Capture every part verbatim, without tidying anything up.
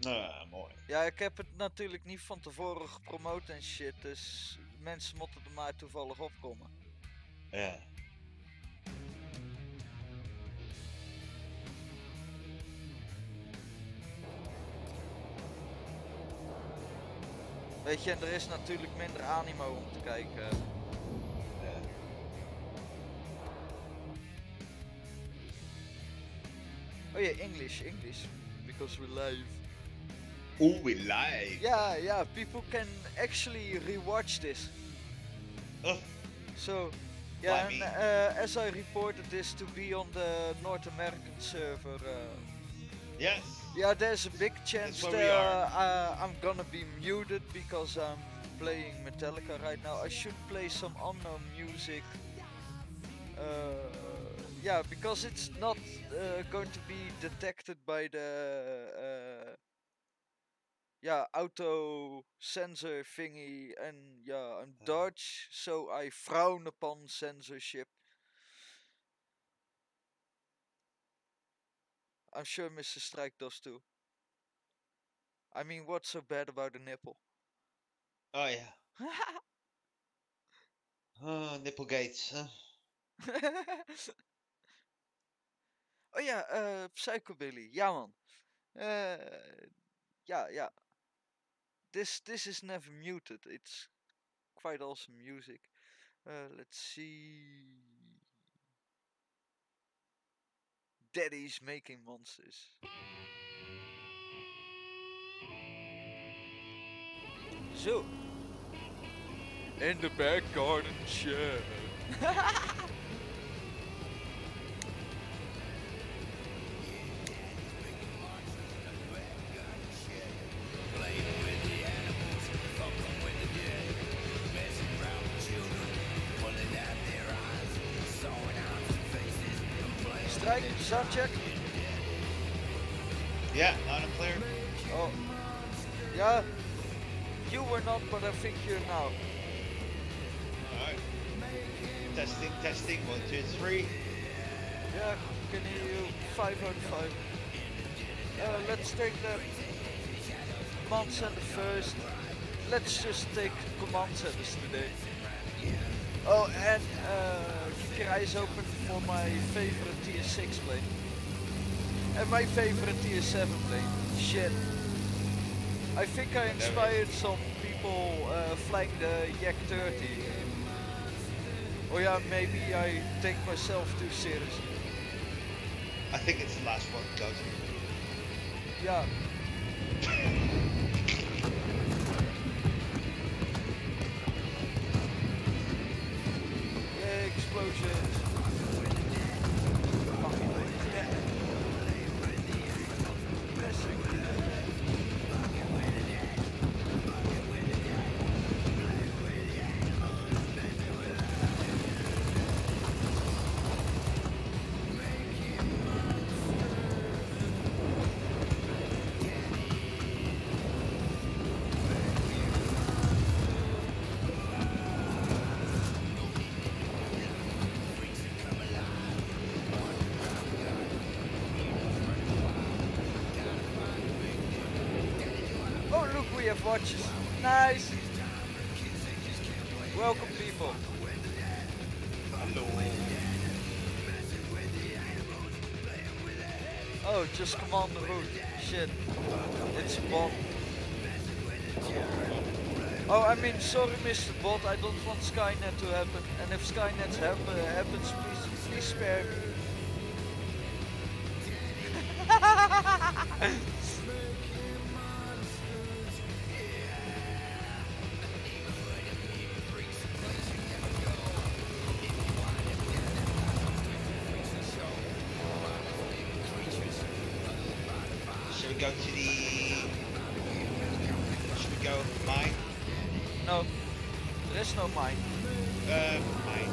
Ah, mooi. Ja, ik heb het natuurlijk niet van tevoren gepromoot en shit, dus mensen moeten er maar toevallig opkomen. Ja. Weet je, en er is natuurlijk minder animo om te kijken. Ja. Oh yeah, English, English, because we're live. Ooh, we live. Yeah, yeah, people can actually rewatch this. Oh, So, yeah, and Blimey. uh, as I reported this to be on the North American server, uh, Yes. yeah, there's a big chance where that we are. uh, I'm gonna be muted because I'm playing Metallica right now. I should play some unknown music. Uh, yeah, because it's not uh, going to be detected by the uh, yeah auto sensor thingy, and yeah, I'm Uh. Dutch, so I frown upon censorship. I'm sure Mister Strike does too. I mean, what's so bad about a nipple? Oh yeah. Oh, nipple gates. Huh? Oh ja, uh, Psychobilly. Ja man. Uh, yeah, yeah. This this is never muted. It's quite awesome music. Uh, let's see. Daddy's making monsters. Zo. In the back garden shed. Strike, sound check. Yeah, loud and clear. Oh. Yeah. You were not, but I think you're now. Alright. Testing, testing. One, two, three. Yeah, can hear you. Five out of five. Uh, let's take the command center first. Let's just take command centers today. Oh, and uh, keep your eyes open for my favorite tier six plane. And my favorite tier seven plane. Shit. I think I inspired some people uh, flying the Yak thirty. Or yeah, maybe I take myself too seriously. I think it's the last one, guys. Yeah. Yeah, explosions. Oh, look, we have watches. Nice. Welcome, people. Hello. Oh, just Commander Root. Shit. It's a bot. Oh, I mean, sorry, Mister Bot. I don't want Skynet to happen. And if Skynet hap uh, happens, please, please spare me. Should we go to the... Should we go mine? No, there is no mine. Uh, mine.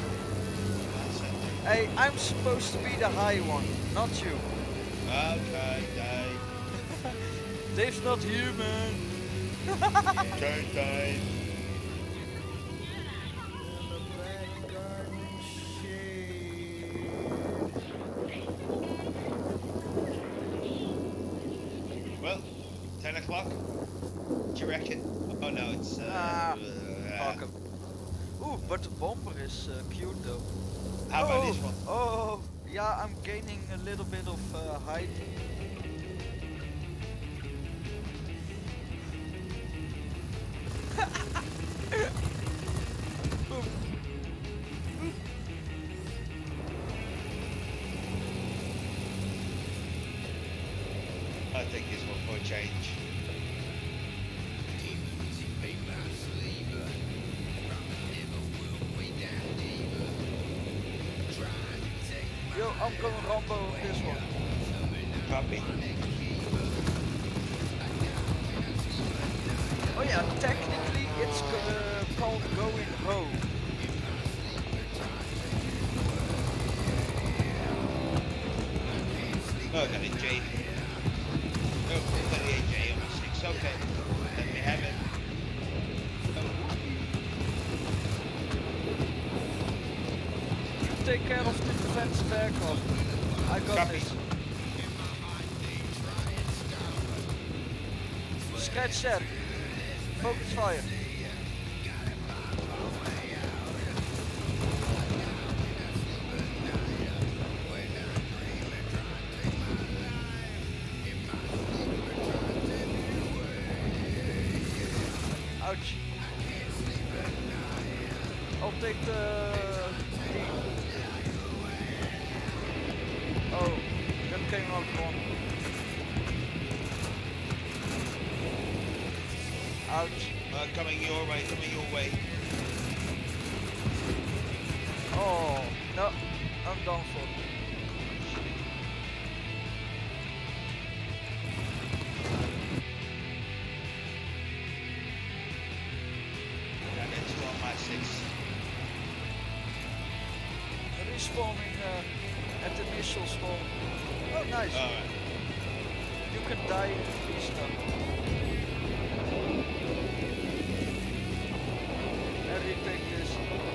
Hey, I'm supposed to be the high one, not you. Okay, Dave. Dave's not human. Okay, Dave. Well, ten o'clock? Do you reckon? Oh no, it's. Uh, Ah, uh, fuck 'em. Ooh, but the bomber is uh, cute though. how oh, about this one? Oh, yeah, I'm gaining a little bit of uh, height. Boom. I think this one for a change. Yo, I'm going Rambo on this one. Copy. Oh yeah, technically it's uh, called going home. Oh, I got a J. Oh, I got a J on the six. Okay. Let me have it. You take care of the defensive aircraft. I got Copy. this. Scratch that. Focus fire. Ouch. I'll take the... Oh, that came out wrong. Ouch. Uh, coming your way, coming your way. Oh, no. I'm done for. And it's on my six. Respawning uh, at the initial spawn. Oh, nice. Alright. You can die in peace now. And you take this.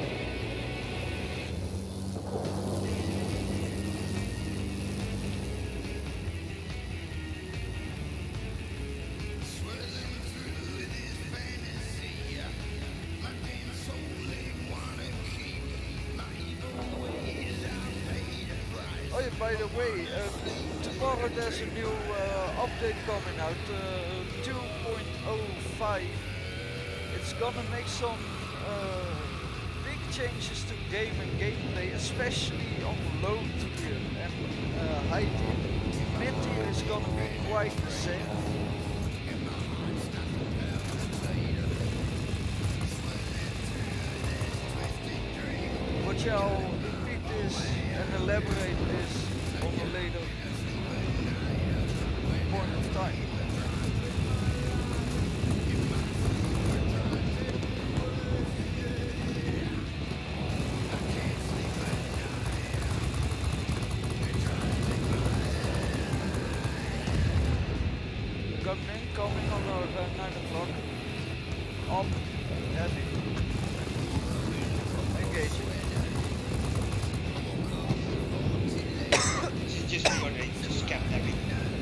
Oh yeah, by the way, uh, tomorrow there's a new uh, update coming out, uh, two point oh five. It's gonna make some uh, big changes to game and gameplay, especially on low tier and uh, high tier. Mid tier is gonna be quite the same. But yeah, I'll repeat this and elaborate this on a later point of time. Gunman coming on our uh, nine o'clock. Up, heavy. Engaging. This is just for the just scan everything.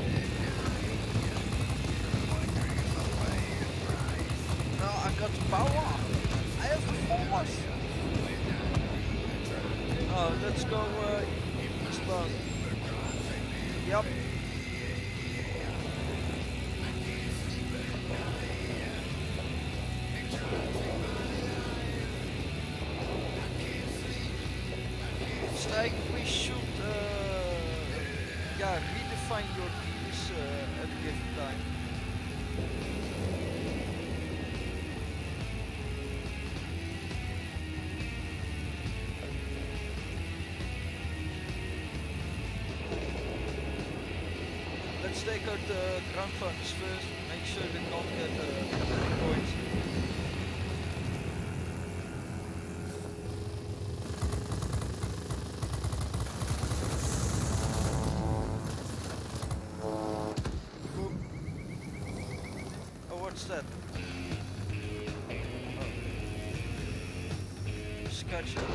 No, I got power. I have force. Oh, let's go uh, eastbound. Yep. Strike, we should uh, yeah, redefine your keys uh, at a given time. Let's take out the ground funds first, make sure they don't get uh, any points. Boom. Oh, what's that? Oh. Scratch it.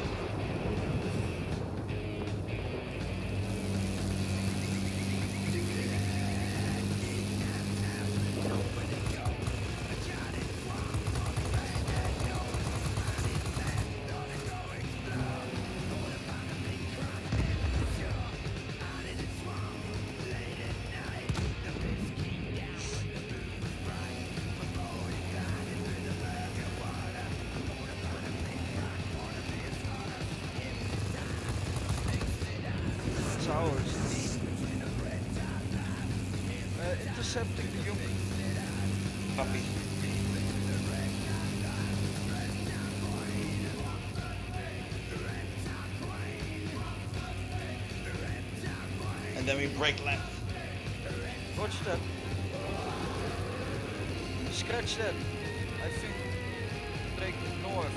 medium. Copy. And then we brake left. Watch that. Scratch that. I think brake north.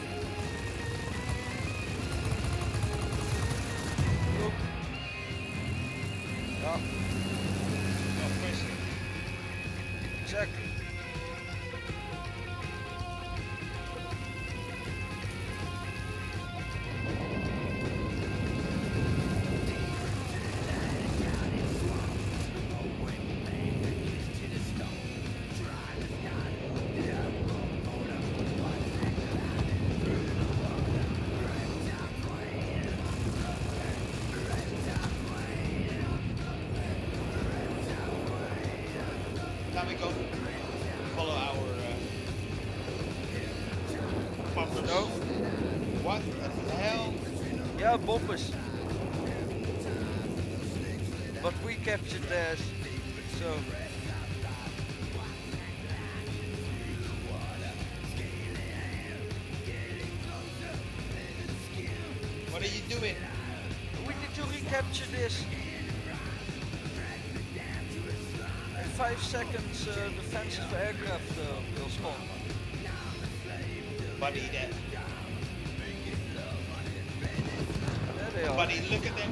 Look. Yeah. No, press it. Exactly. Now we go follow our uh, bumpers. No. What the hell? Yeah, bumpers. But we captured theirs, so. What are you doing? We need to recapture this. In five seconds, uh, defensive aircraft uh, will spawn. Buddy, that. There they are. Buddy, look at them.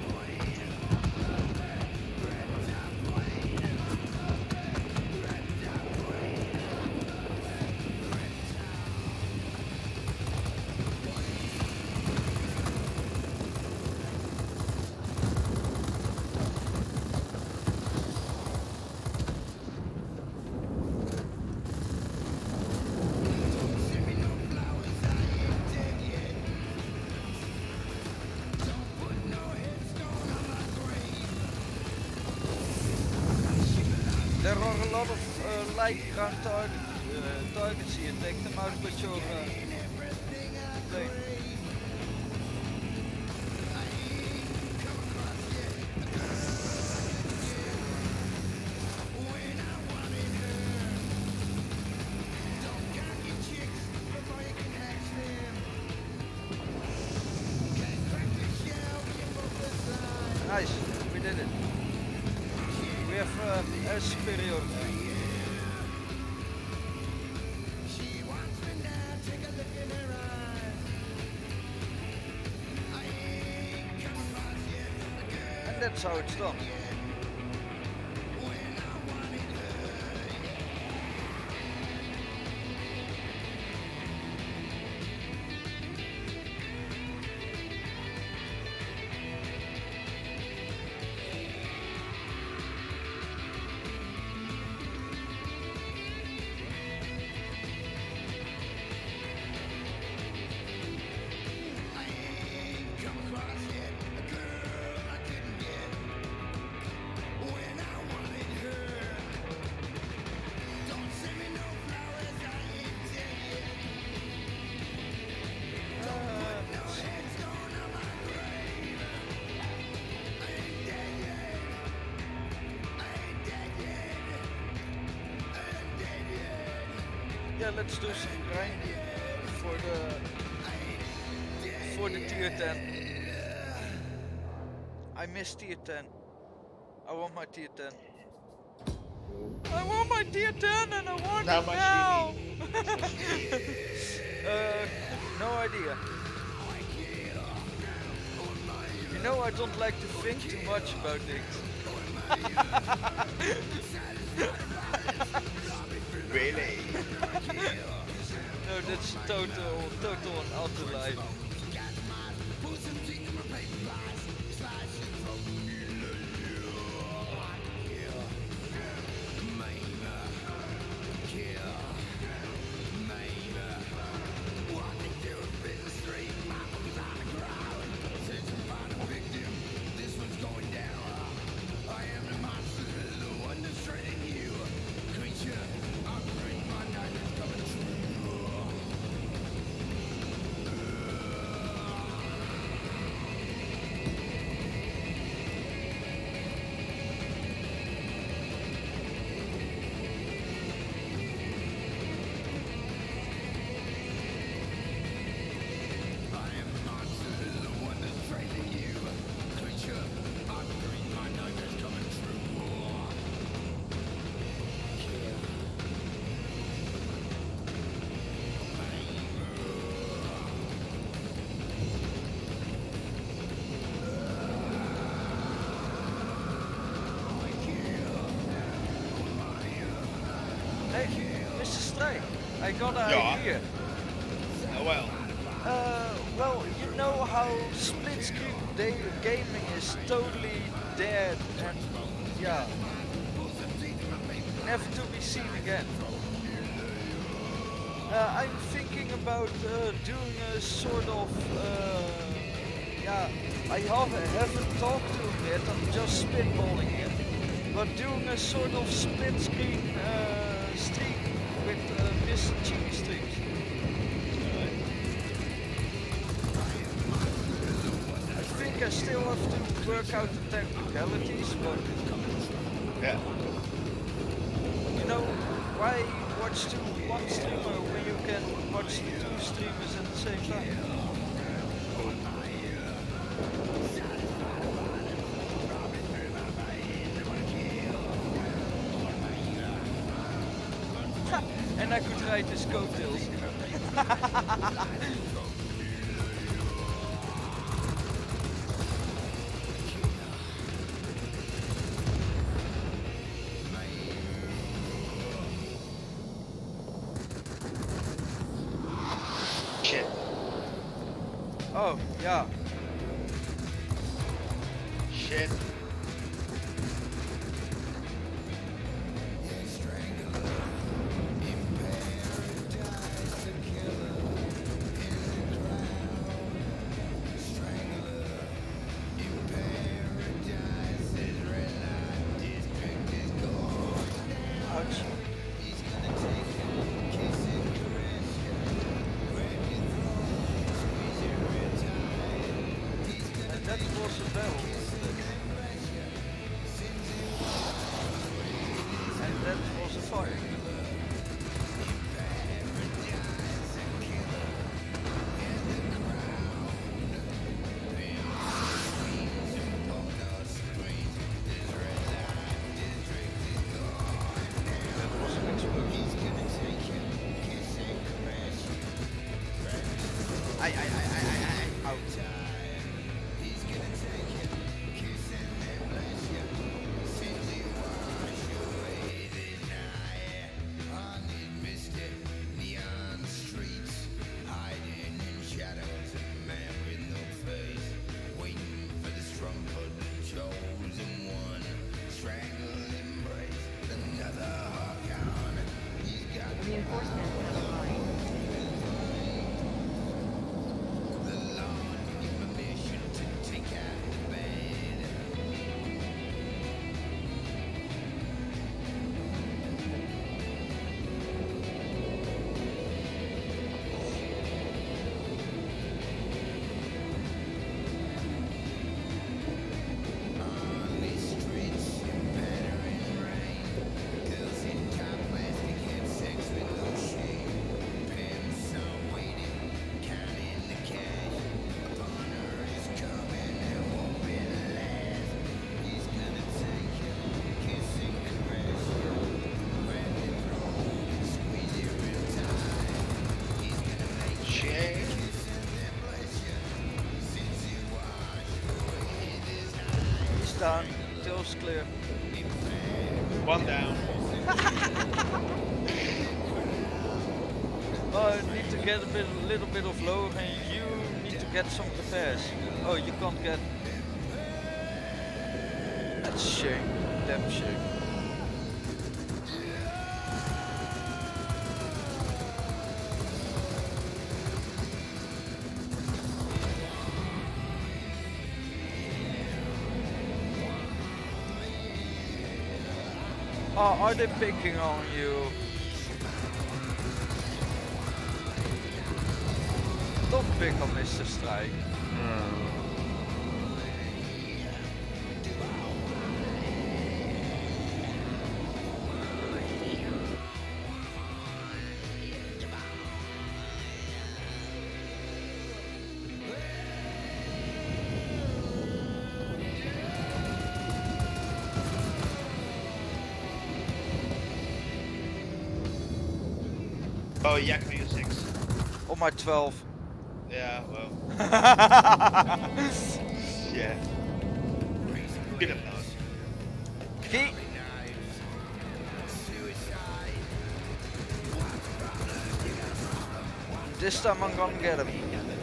There are a lot of uh, light ground target, uh, targets here. Take them out with your uh, plane. Nice, we did it. We have uh, air superior. And that's how it's done. Yeah, let's do some grinding for the for the tier ten. I miss tier ten. I want my tier ten. I want my tier ten and I want How it much now. do you need? uh, no idea. You know I don't like to think too much about things. Really? No, that's total, total and utter lie. Hey, Mister Stray, I got an Yeah. idea. Oh well. Uh, well, you know how split screen da- gaming is totally dead and yeah, never to be seen again. Uh, I'm thinking about uh, doing a sort of, uh, yeah, I haven't, haven't talked to him yet, I'm just spitballing here, but doing a sort of split screen uh, stream with uh, Mister Cheeky Streams. I think I still have to work out the technicalities, but Yeah. you know, why watch to one streamer when you can watch the two streamers at the same time? And I could ride his coattails. Shit. Oh, yeah. Shit. Ouch. And that was a bell. And that was a fire. That was an explosion. Ai, ai, ai, ai, ai, ai. Out. Reinforcements have arrived. Shit. He's down. Tail's clear. One down. Oh, I need to get a bit, a little bit of lower, and you need to get some repairs. Oh, you can't get. That's a shame. Damn shame. Oh, are they picking on you? Don't pick on Mister Strike. Oh, Yak Music. On my twelve. Yeah, well. Yeah. Could have known. Key. This time I'm gonna get him.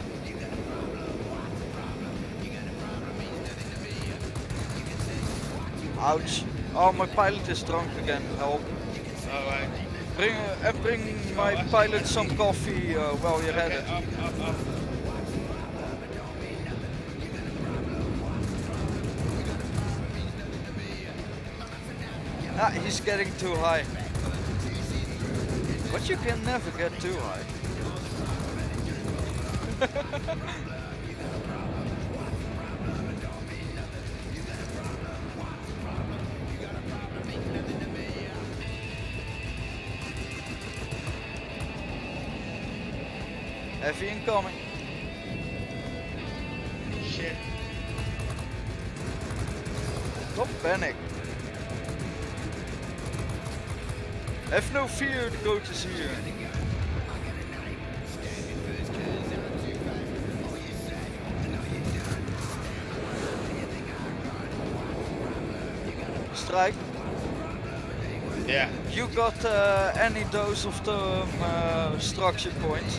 Ouch. Oh, my pilot is drunk again. Help. Alright. Bring, uh, uh, bring my I see pilot you. some coffee uh, while you're at Okay, it. up, up, up. Ah, he's getting too high. But you can never get too high. Heavy incoming. Shit. Don't panic. Have no fear, the coach is here. Strike. Yeah. You got uh, any dose of the um, uh, structure points?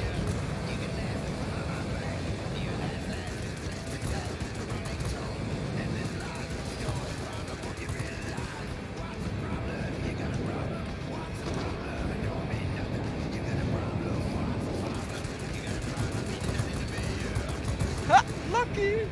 Ha! Lucky!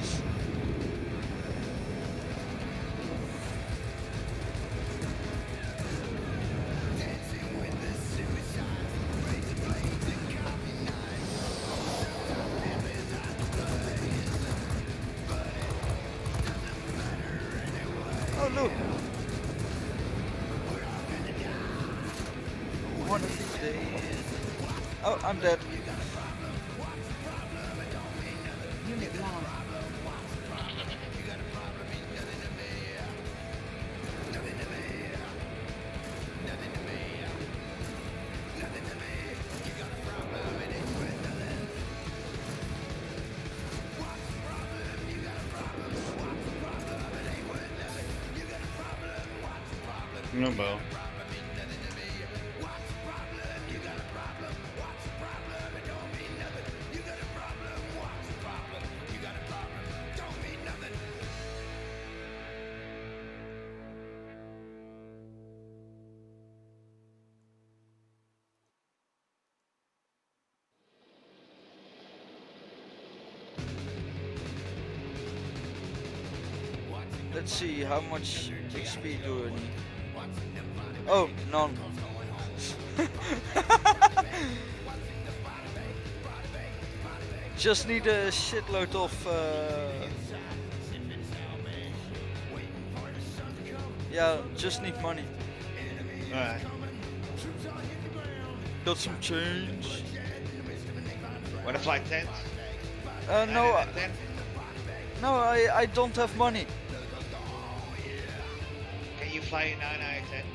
Oh look! One of these days. Oh, I'm dead. Unit lost. No bow. Let's see, how much X P do I need? Oh, none. Just need a shitload of... Uh... Yeah, just need money. Alright. Got some change. Wanna fly ten? Uh, no, I- ten? no, I, I don't have money. Can you fly a nine out of ten?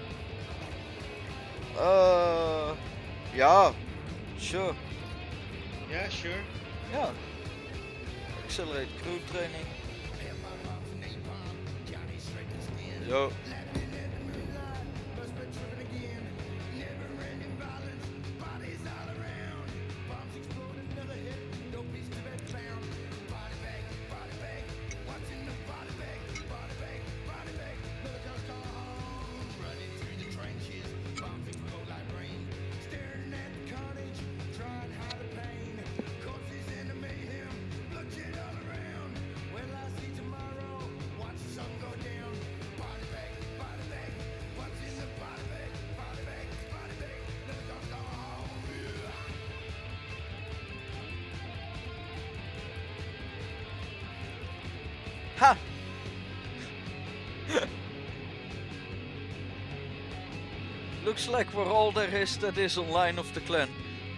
Uh, yeah, sure, Yeah, sure. yeah. Accelerate crew training. Yo. Ha! Looks like we're all there is that is online of the clan.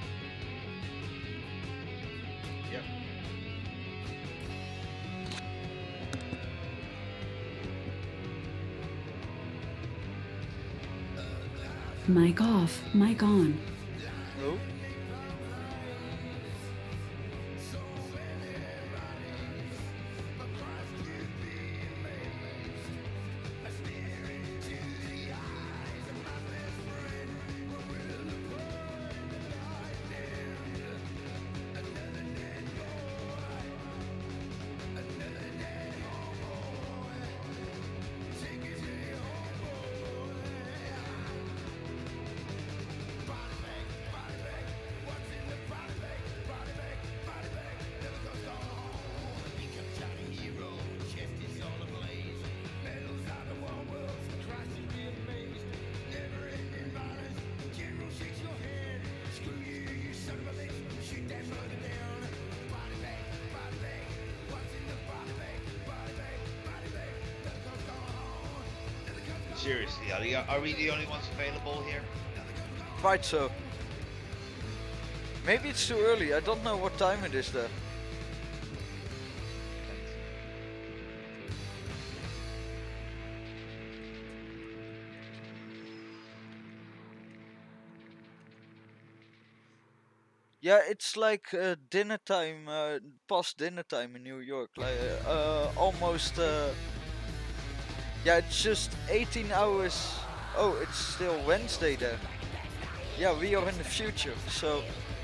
Yep. Mic off, mic on. No? Seriously, are we, are we the only ones available here? Quite so. Maybe it's too early. I don't know what time it is there. Yeah, it's like uh, dinner time, uh, past dinner time in New York. Like uh, uh, almost. Uh, yeah, it's just eighteen hours. Oh, it's still Wednesday there. Yeah, we are in the future, so.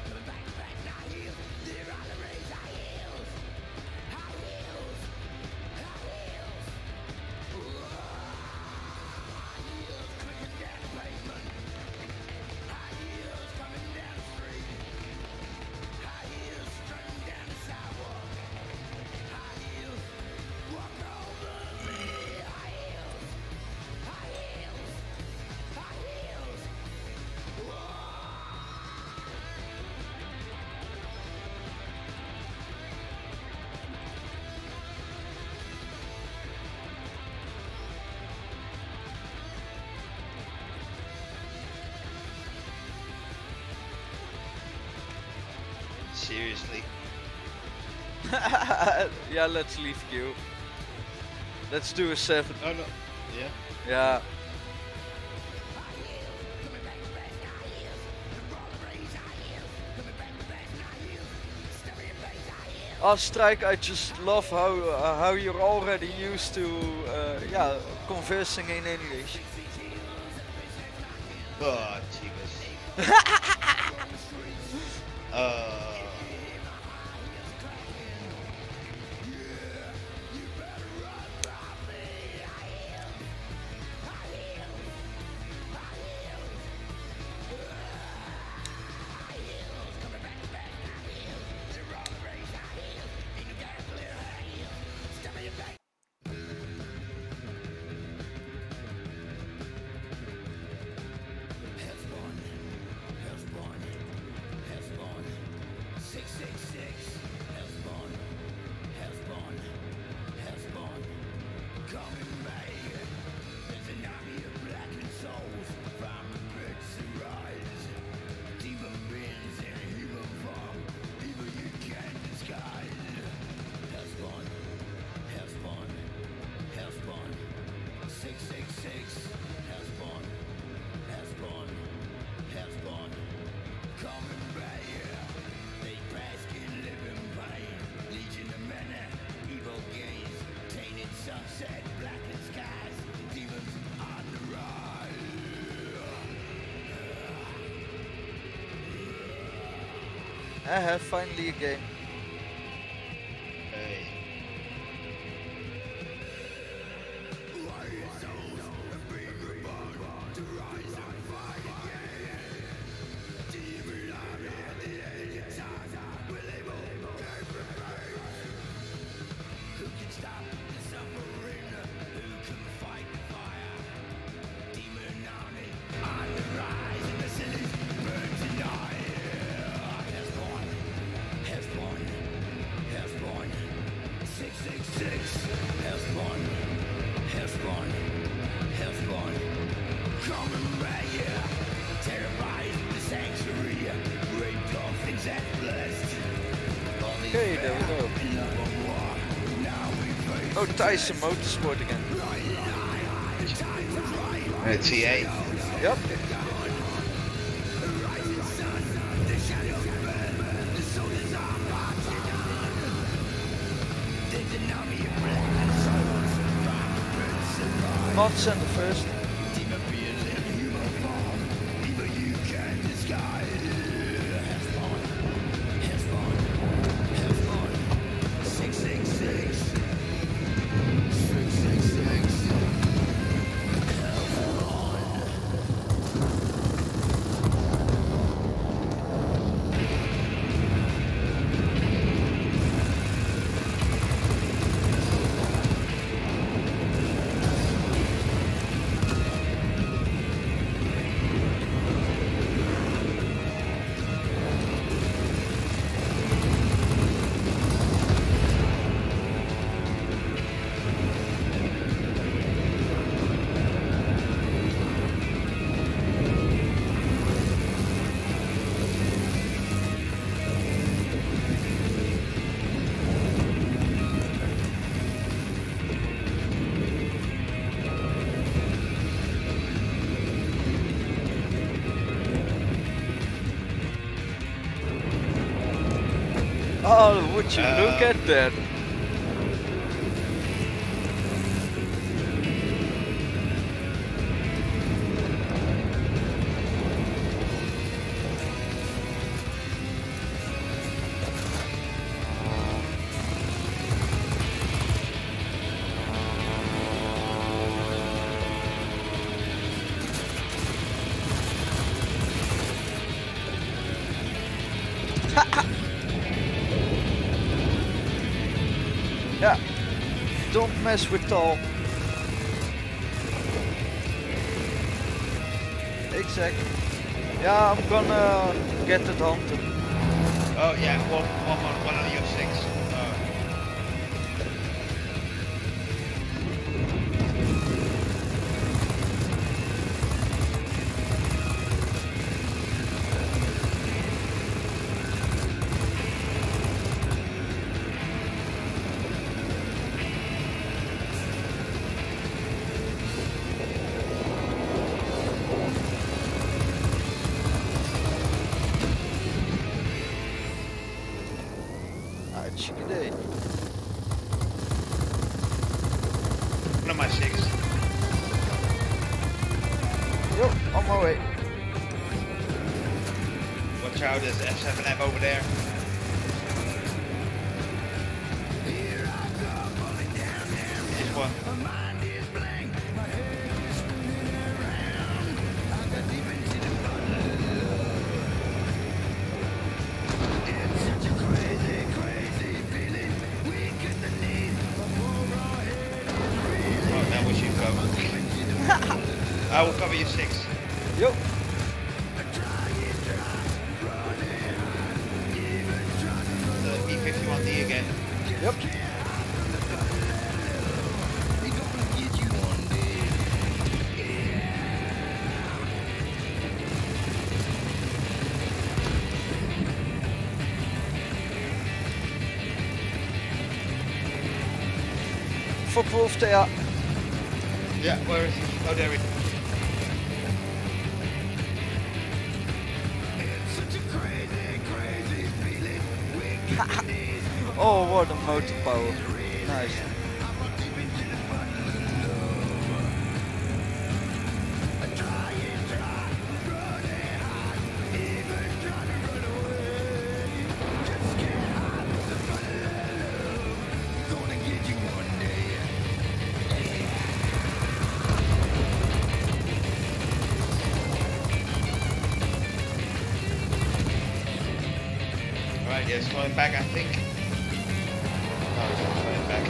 Seriously. Yeah, let's leave you. Let's do a seven. Oh no. Yeah. Yeah. Oh, Strike, I just love how uh, how you're already used to uh, yeah conversing in English. Oh, Jesus. uh. I have finally a game. Hey. Okay, there we go. Oh, Tyson Motorsport again. Uh, T A. Yep. Mods and the first. Oh, would you Uh, look at that? Yeah, don't mess with Tom. Exactly. Yeah, I'm gonna get it hunted. Oh yeah, one, one, on- one on your six. Oh. Hartstikke idee. One on my six. Yo, on my way. Watch out, there's F seven F over there. This one. Oh, now we should cover. I will cover your six. Yo. The E fifty-one D again. Yep. Verproefd, ja. Yeah, where is he? Oh, there he is. Oh, what a motor power. Nice. Alright, yeah, it's going back, I think. No, it's not going back.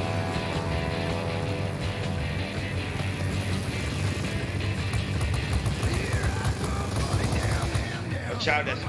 Watch out, there's...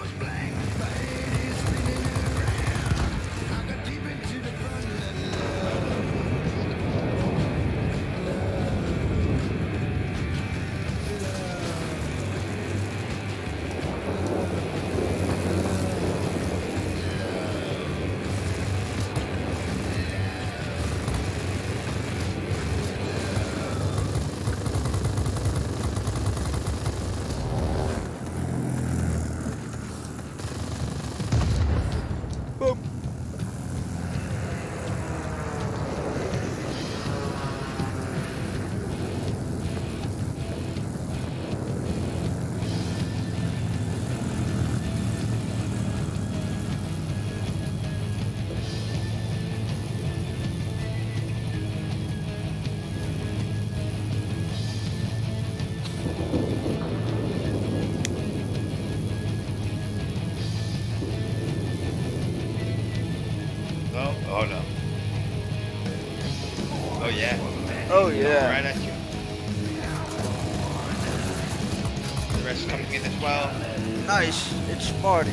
Boom. No? Oh no. Oh yeah. Oh yeah. Right at you. The rest coming in as well. Nice. It's party.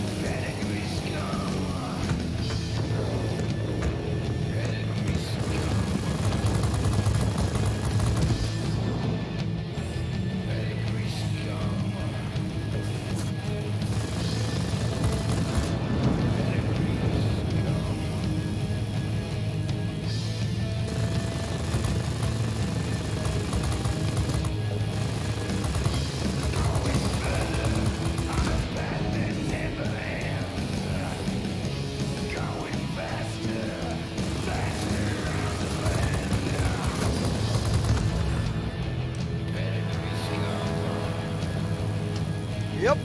Yep.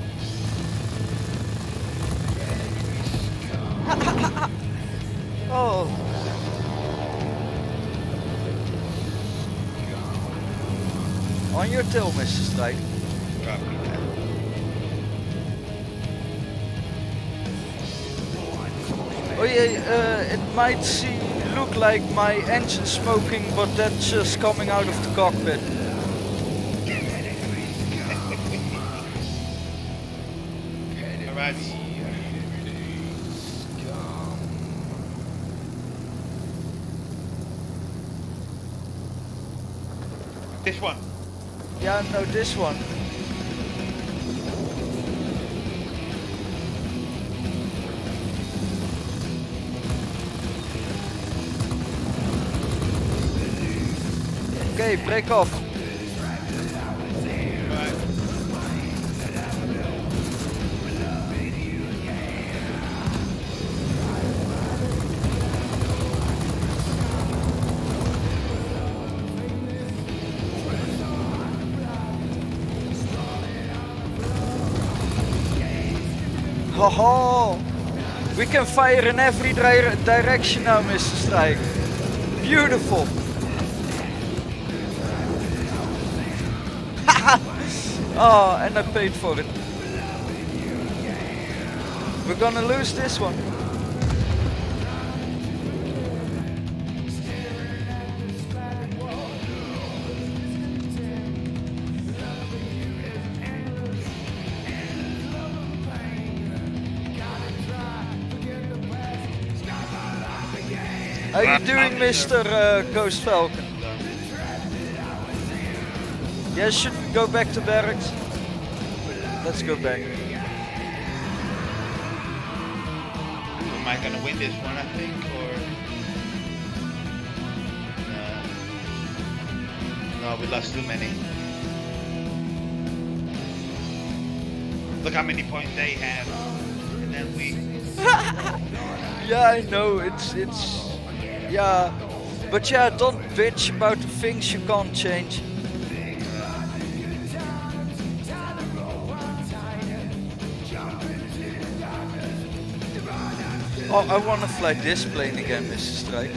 Oh. On your tail, Mister Strike. Copy that. Oh yeah, uh, it might see, look like my engine smoking, but that's just coming out of the cockpit. Alright. This one. Yeah, no, this one. Okay, break off. Right. Ho ho! We can fire in every dire direction now, Mister Strike. Beautiful. Oh, and I paid for it. We're gonna lose this one. How you doing, Mister Uh, Ghost Falcon? Yeah, should we go back to barracks? Let's go back. Am I gonna win this one, I think, or no? No, we lost too many. Look how many points they have, and then we. Yeah, I know. It's it's yeah, but yeah, don't bitch about the things you can't change. Oh, I want to fly this plane again, Mister Strike.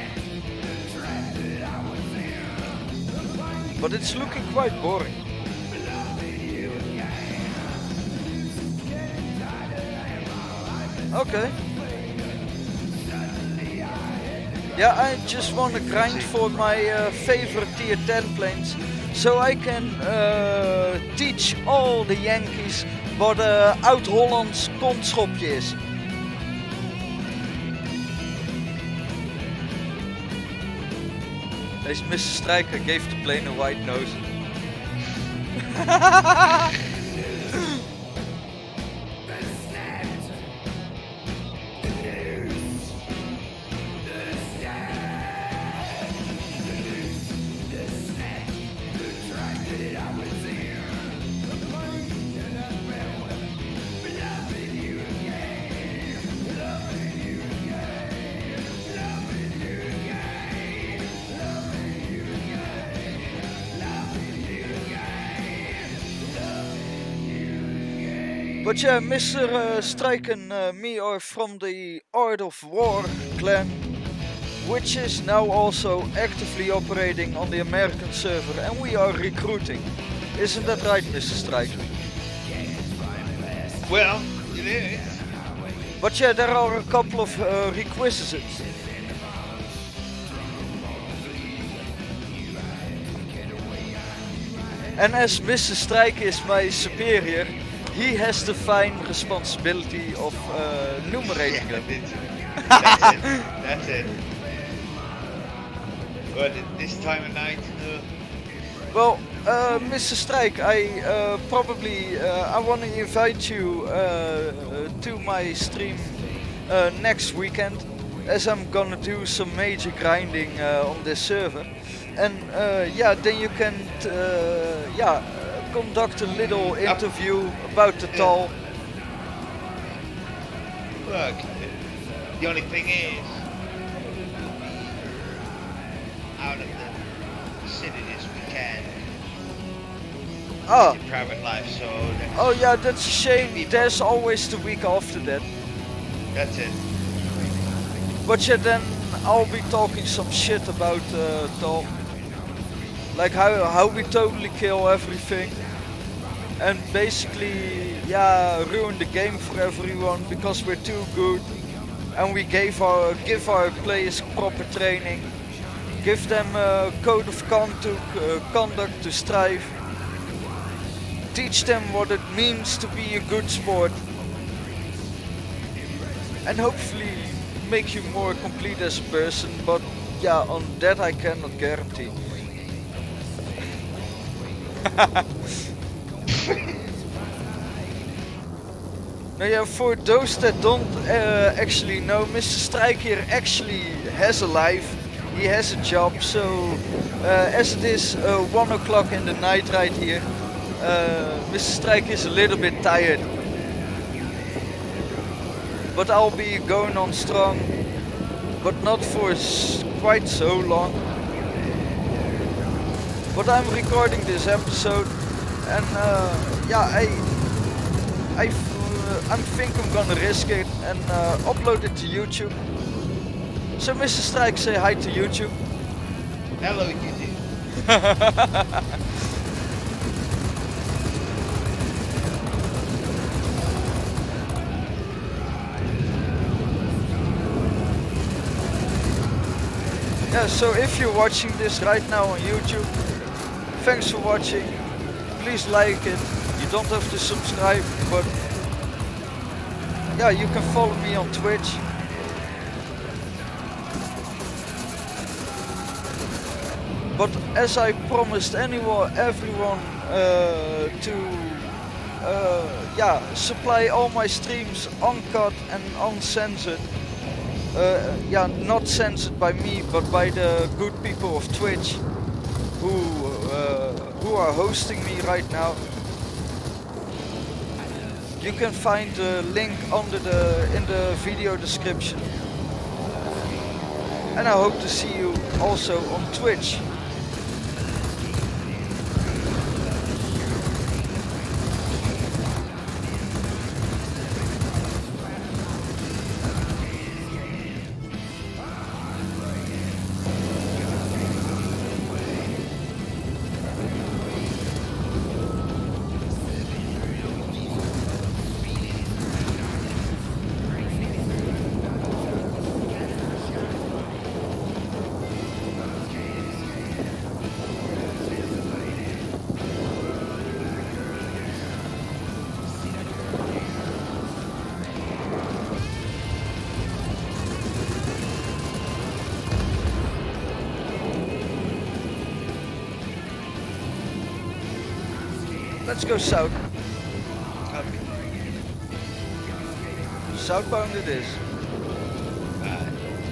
But it's looking quite boring. Okay. Yeah, I just want to grind for my uh, favorite tier ten planes, so I can uh, teach all the Yankees wat uh, Oud-Hollands kontschopje is. This Mister Stryker gave the plane a white nose. But yeah, Mister Uh, Stryken, uh, me are from the Art of War clan, which is now also actively operating on the American server, and we are recruiting. Isn't that right, Mister Stryken? Well, it is. But yeah, there are a couple of uh, requisites. And as Mister Strike is my superior, he has the fine responsibility of uh, numerating them. That's it. That's it. But at this time of night, uh... well, uh, Mister Strike, I uh, probably uh, I want to invite you uh, to my stream uh, next weekend, as I'm gonna do some major grinding uh, on this server, and uh, yeah, then you can uh, yeah. conduct a little interview about the Tal. Look, the only thing is, out of the city this weekend. Oh, in private life, so that's, oh yeah, that's a shame. There's always the week after that. that's it. But yeah, then I'll be talking some shit about uh, Tom. Like how, how we totally kill everything. And basically, yeah, ruin the game for everyone because we're too good. And we gave our, give our players proper training. Give them a code of conduct, uh, conduct to strive. Teach them what it means to be a good sport. And hopefully make you more complete as a person, but yeah, on that I cannot guarantee. Now yeah, for those that don't uh, actually know, Mister Strike here actually has a life, he has a job, so uh, as it is uh, one o'clock in the night right here, uh, Mister Strike is a little bit tired. But I'll be going on strong, but not for s quite so long. But I'm recording this episode, and uh, yeah, I, I, uh, I think I'm gonna risk it and uh, upload it to YouTube. So Mister Strike, say hi to YouTube. Hello, YouTube. Yeah, so if you're watching this right now on YouTube, thanks for watching. Please like it. You don't have to subscribe, but yeah, you can follow me on Twitch. But as I promised anyone, everyone uh, to uh, yeah, supply all my streams uncut and uncensored. Uh, yeah, not censored by me, but by the good people of Twitch, who uh, who are hosting me right now. You can find the link under the in the video description. And I hope to see you also on Twitch. Let's go south. Copy. Southbound it is. Alright.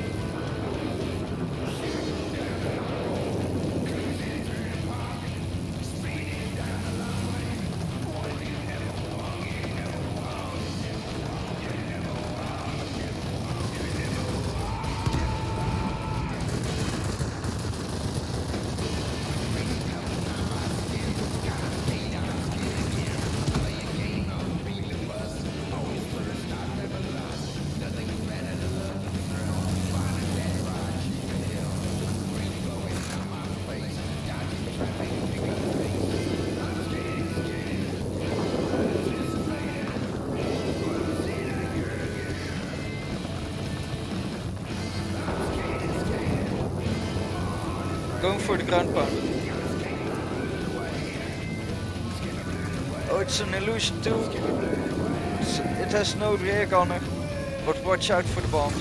Going for the ground pound. Oh, it's an illusion too. It's, it has no rear gunner, but watch out for the bombs.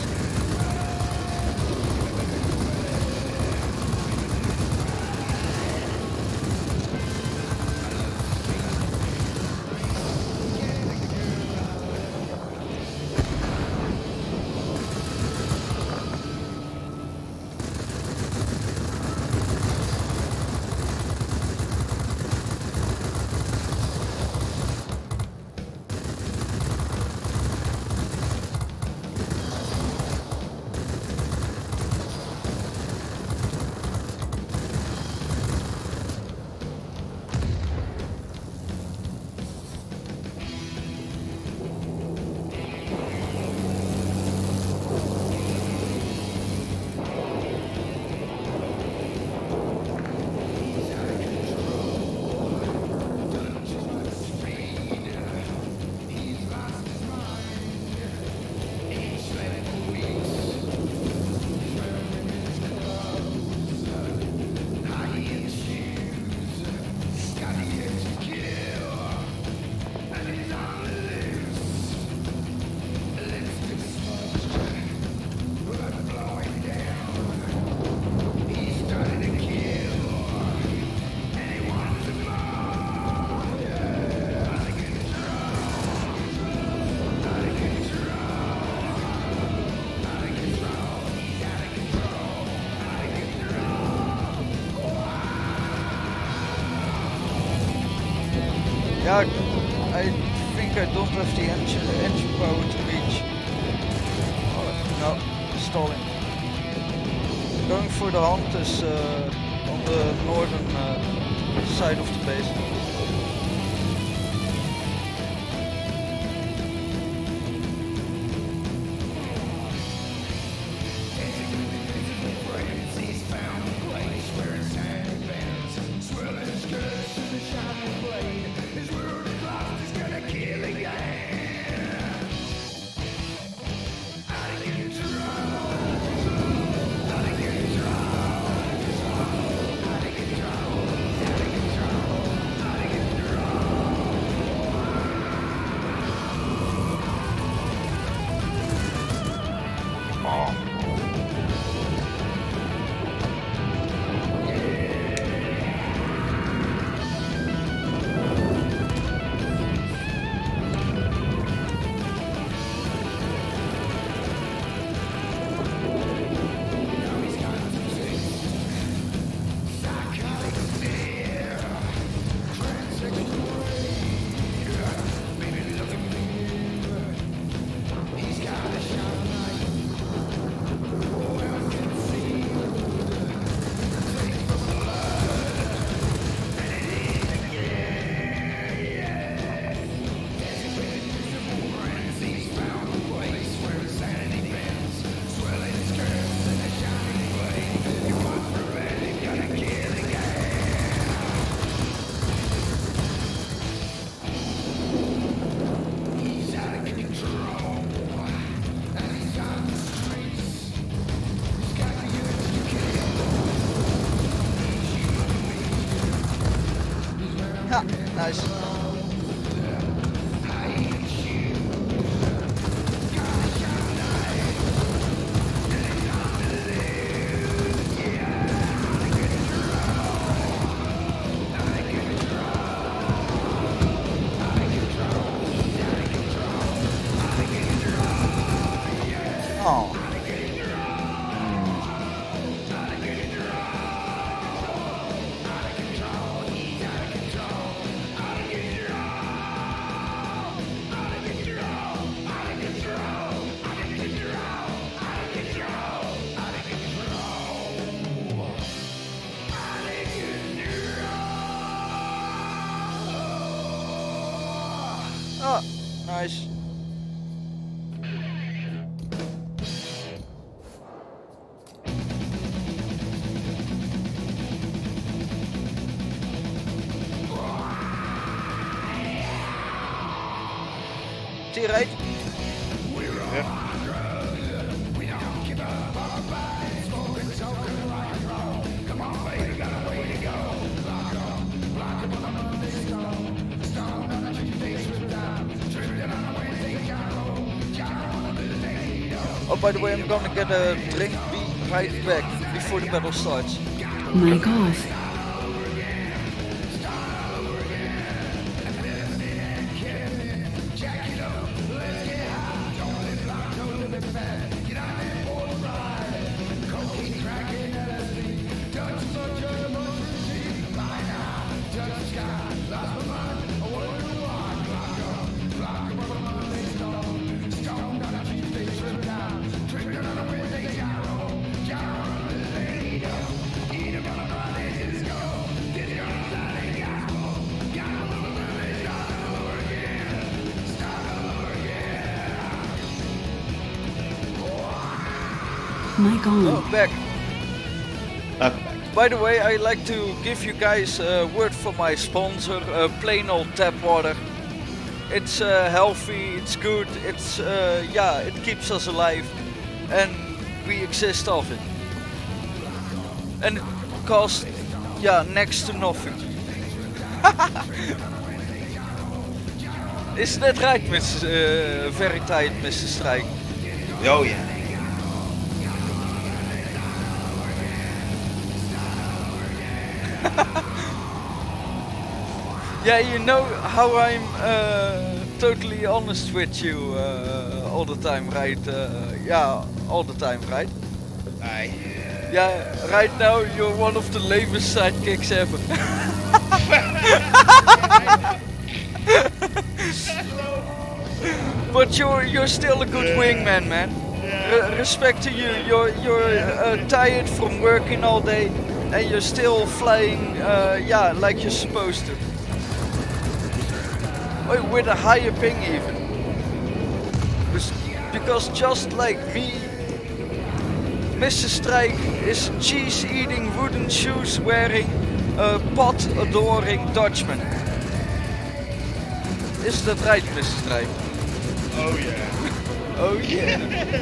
I think I don't have the engine engine power to reach. Oh, no, stalling. Going for the hunt is uh, on the northern uh, side of the base. Ha, nice. Oh. Oh, nice. To your right. Oh, by the way, I'm gonna get a drink be right back before the battle starts. Mic off. Mic on. Oh, back. Welcome back. By the way, I like to give you guys a word from my sponsor, uh, plain old tap water. It's uh, healthy, it's good, it's uh, yeah, it keeps us alive, and we exist off it. And it costs, yeah, next to nothing. Isn't that right, Mister Uh, very tight, Mister Strike? Oh yeah. Yeah, you know how I'm uh, totally honest with you uh, all the time, right? Uh, yeah, all the time, right? Aye. Yeah, right now you're one of the lamest sidekicks ever. But you're you're still a good Yeah. wingman, man. Yeah. Re- respect to you. You're you're uh, tired from working all day, and you're still flying. Uh, yeah, like you're supposed to. Oh, with a higher ping even. Bes- Because just like me, Mister Strike is cheese-eating, wooden shoes-wearing, uh, pot-adoring Dutchman. Is that right, Mister Strike? Oh yeah. Oh yeah.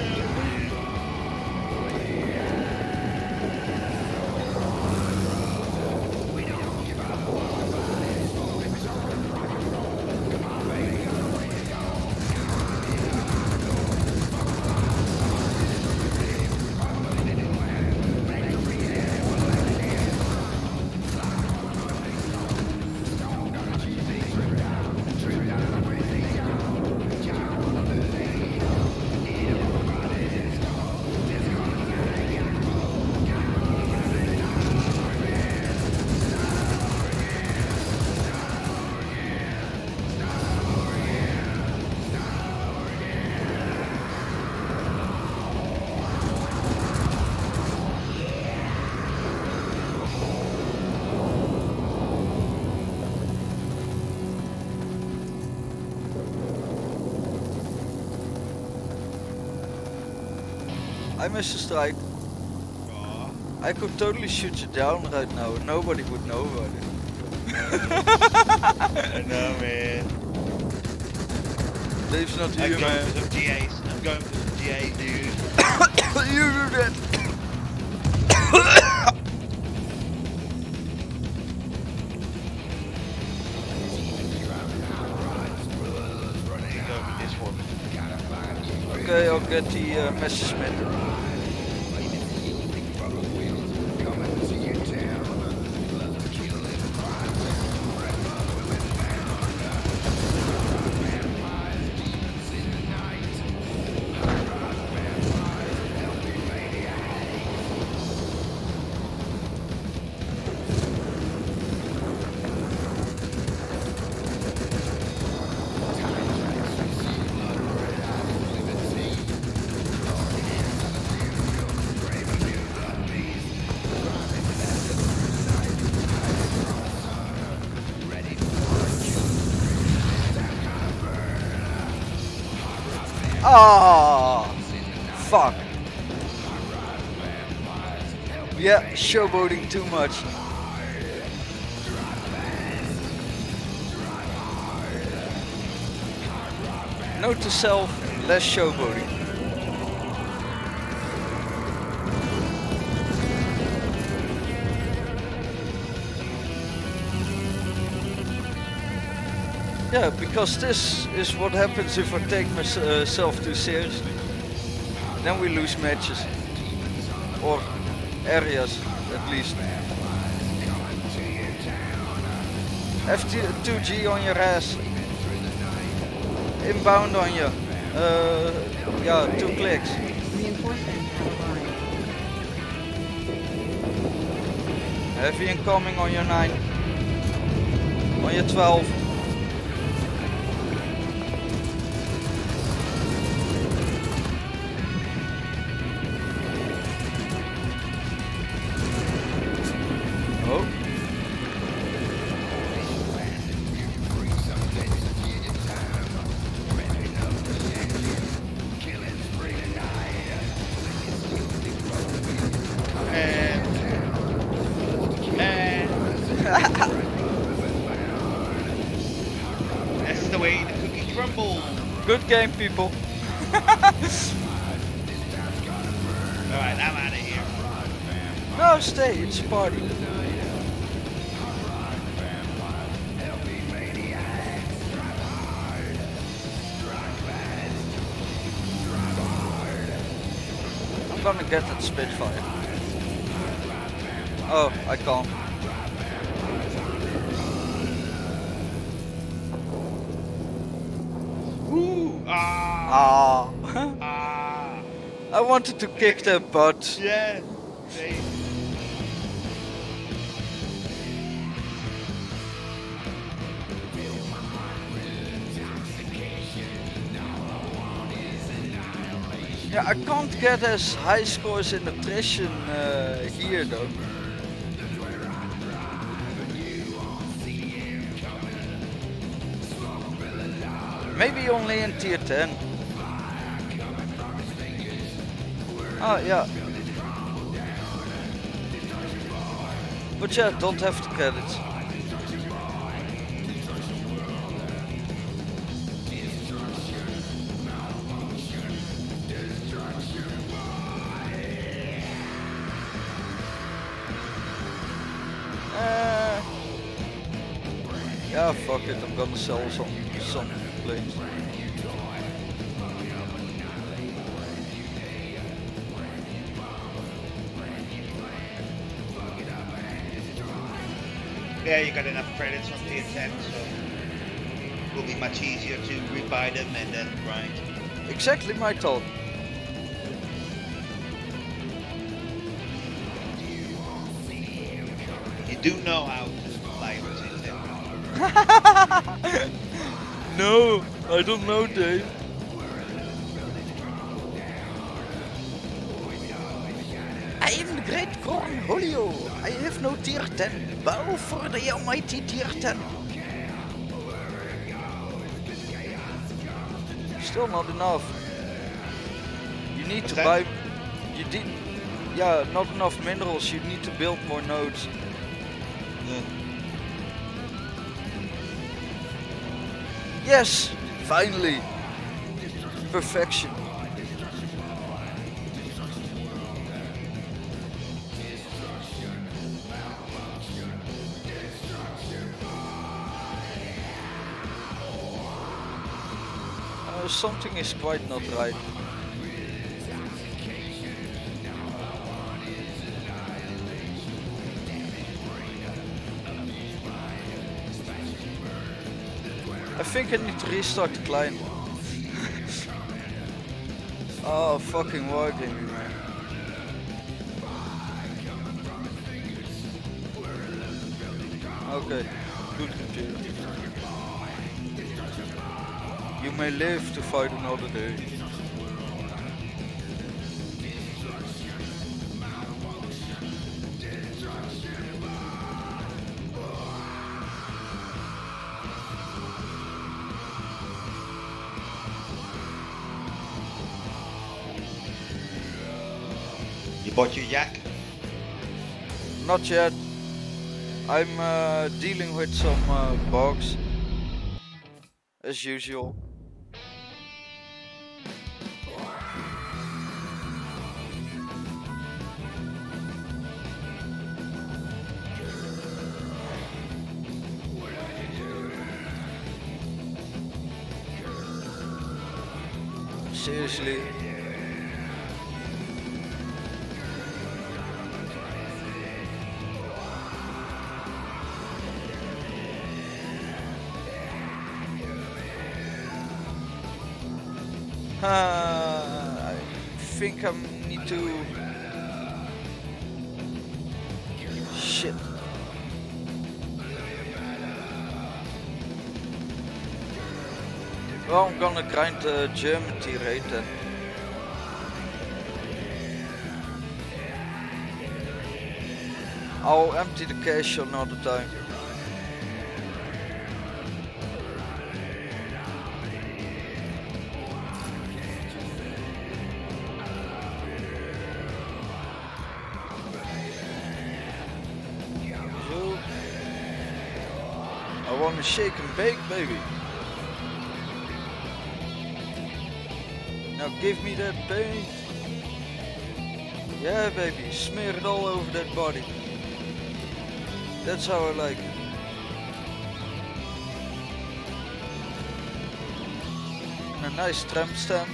Hi, Mister Strike. Aw. I could totally shoot you down right now. Nobody would know about it. I know, man. Dave's not I'm here, going man. for some G As. I'm going for some G A, dude. You do that. I'm going for this one. Okay, I'll get the uh, Messerschmitt. Ah, fuck. Yeah, showboating too much. Note to self, less showboating. Yeah, because this is what happens if I take myself too seriously. Then we lose matches. Or areas, at least. F two G on your ass. Inbound on you. Uh, yeah, two clicks. Reinforcements have arrived. Heavy incoming on your nine. On your twelve. Oh. And, and that's the way the cookie crumbles. Good game, people. Alright, I'm out of here. No, stay. It's a party. I'm gonna get that Spitfire. Oh, I can't. Ooh, ah, Ah. ah, I wanted to kick their butt. yeah. See? Yeah, I can't get as high scores in attrition uh, here though. Maybe only in tier ten. Ah, yeah. But yeah, don't have the credits. Uh, yeah, fuck it, I'm gonna sell some, some planes. Yeah, you got enough credits on tier ten, so it will be much easier to rebuy them and then grind. Exactly my thought. You do know how to fly on tier ten. No, I don't know, Dave. I am the great Cornholio. I have no tier ten. Bow for the almighty tier ten. Still not enough. You need What's to that? buy. You did. Yeah, not enough minerals. You need to build more nodes. Yeah. Yes, finally. Perfection. Uh, something is quite not right. I think I need to restart the client. Oh, fucking wargaming, man. Okay, good computer. You may live to fight another day. You bought your yak? Not yet. I'm uh, dealing with some uh, bugs, as usual. Seriously. Uh, I think I need to... Shit. Well, I'm gonna grind the German tier eight then. I'll empty the cache another time. So, I wanna shake and bake, baby. Now give me that paint. Yeah, baby, smear it all over that body. That's how I like it. And a nice tramp stamp.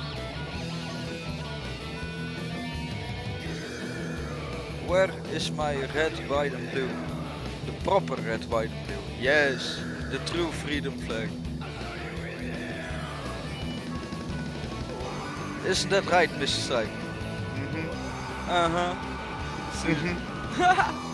Where is my red, white and blue? The proper red, white and blue. Yes, the true freedom flag. Isn't that right, Mister Strike? Mm-hmm. Uh-huh. Mm-hmm.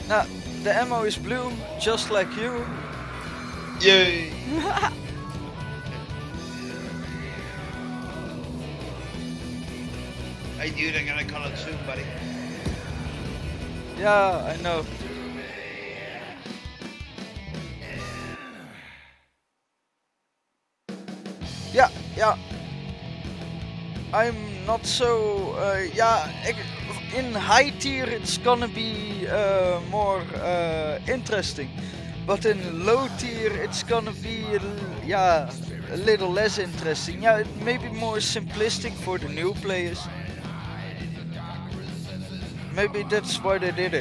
Now, the ammo is blue, just like you. Yay! I knew they're gonna call it soon, buddy. Yeah, I know. Yeah, yeah. I'm not so, uh, yeah, in high tier it's gonna be uh, more uh, interesting. But in low tier it's gonna be, a l- yeah, a little less interesting. Yeah, it may be more simplistic for the new players. Maybe that's why they did it.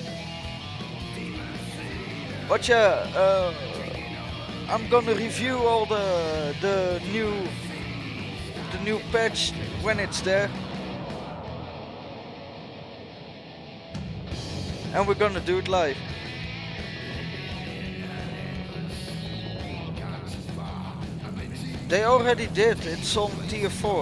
But yeah, uh, I'm gonna review all the the new the new patch when it's there, and we're gonna do it live. They already did. It's on tier four.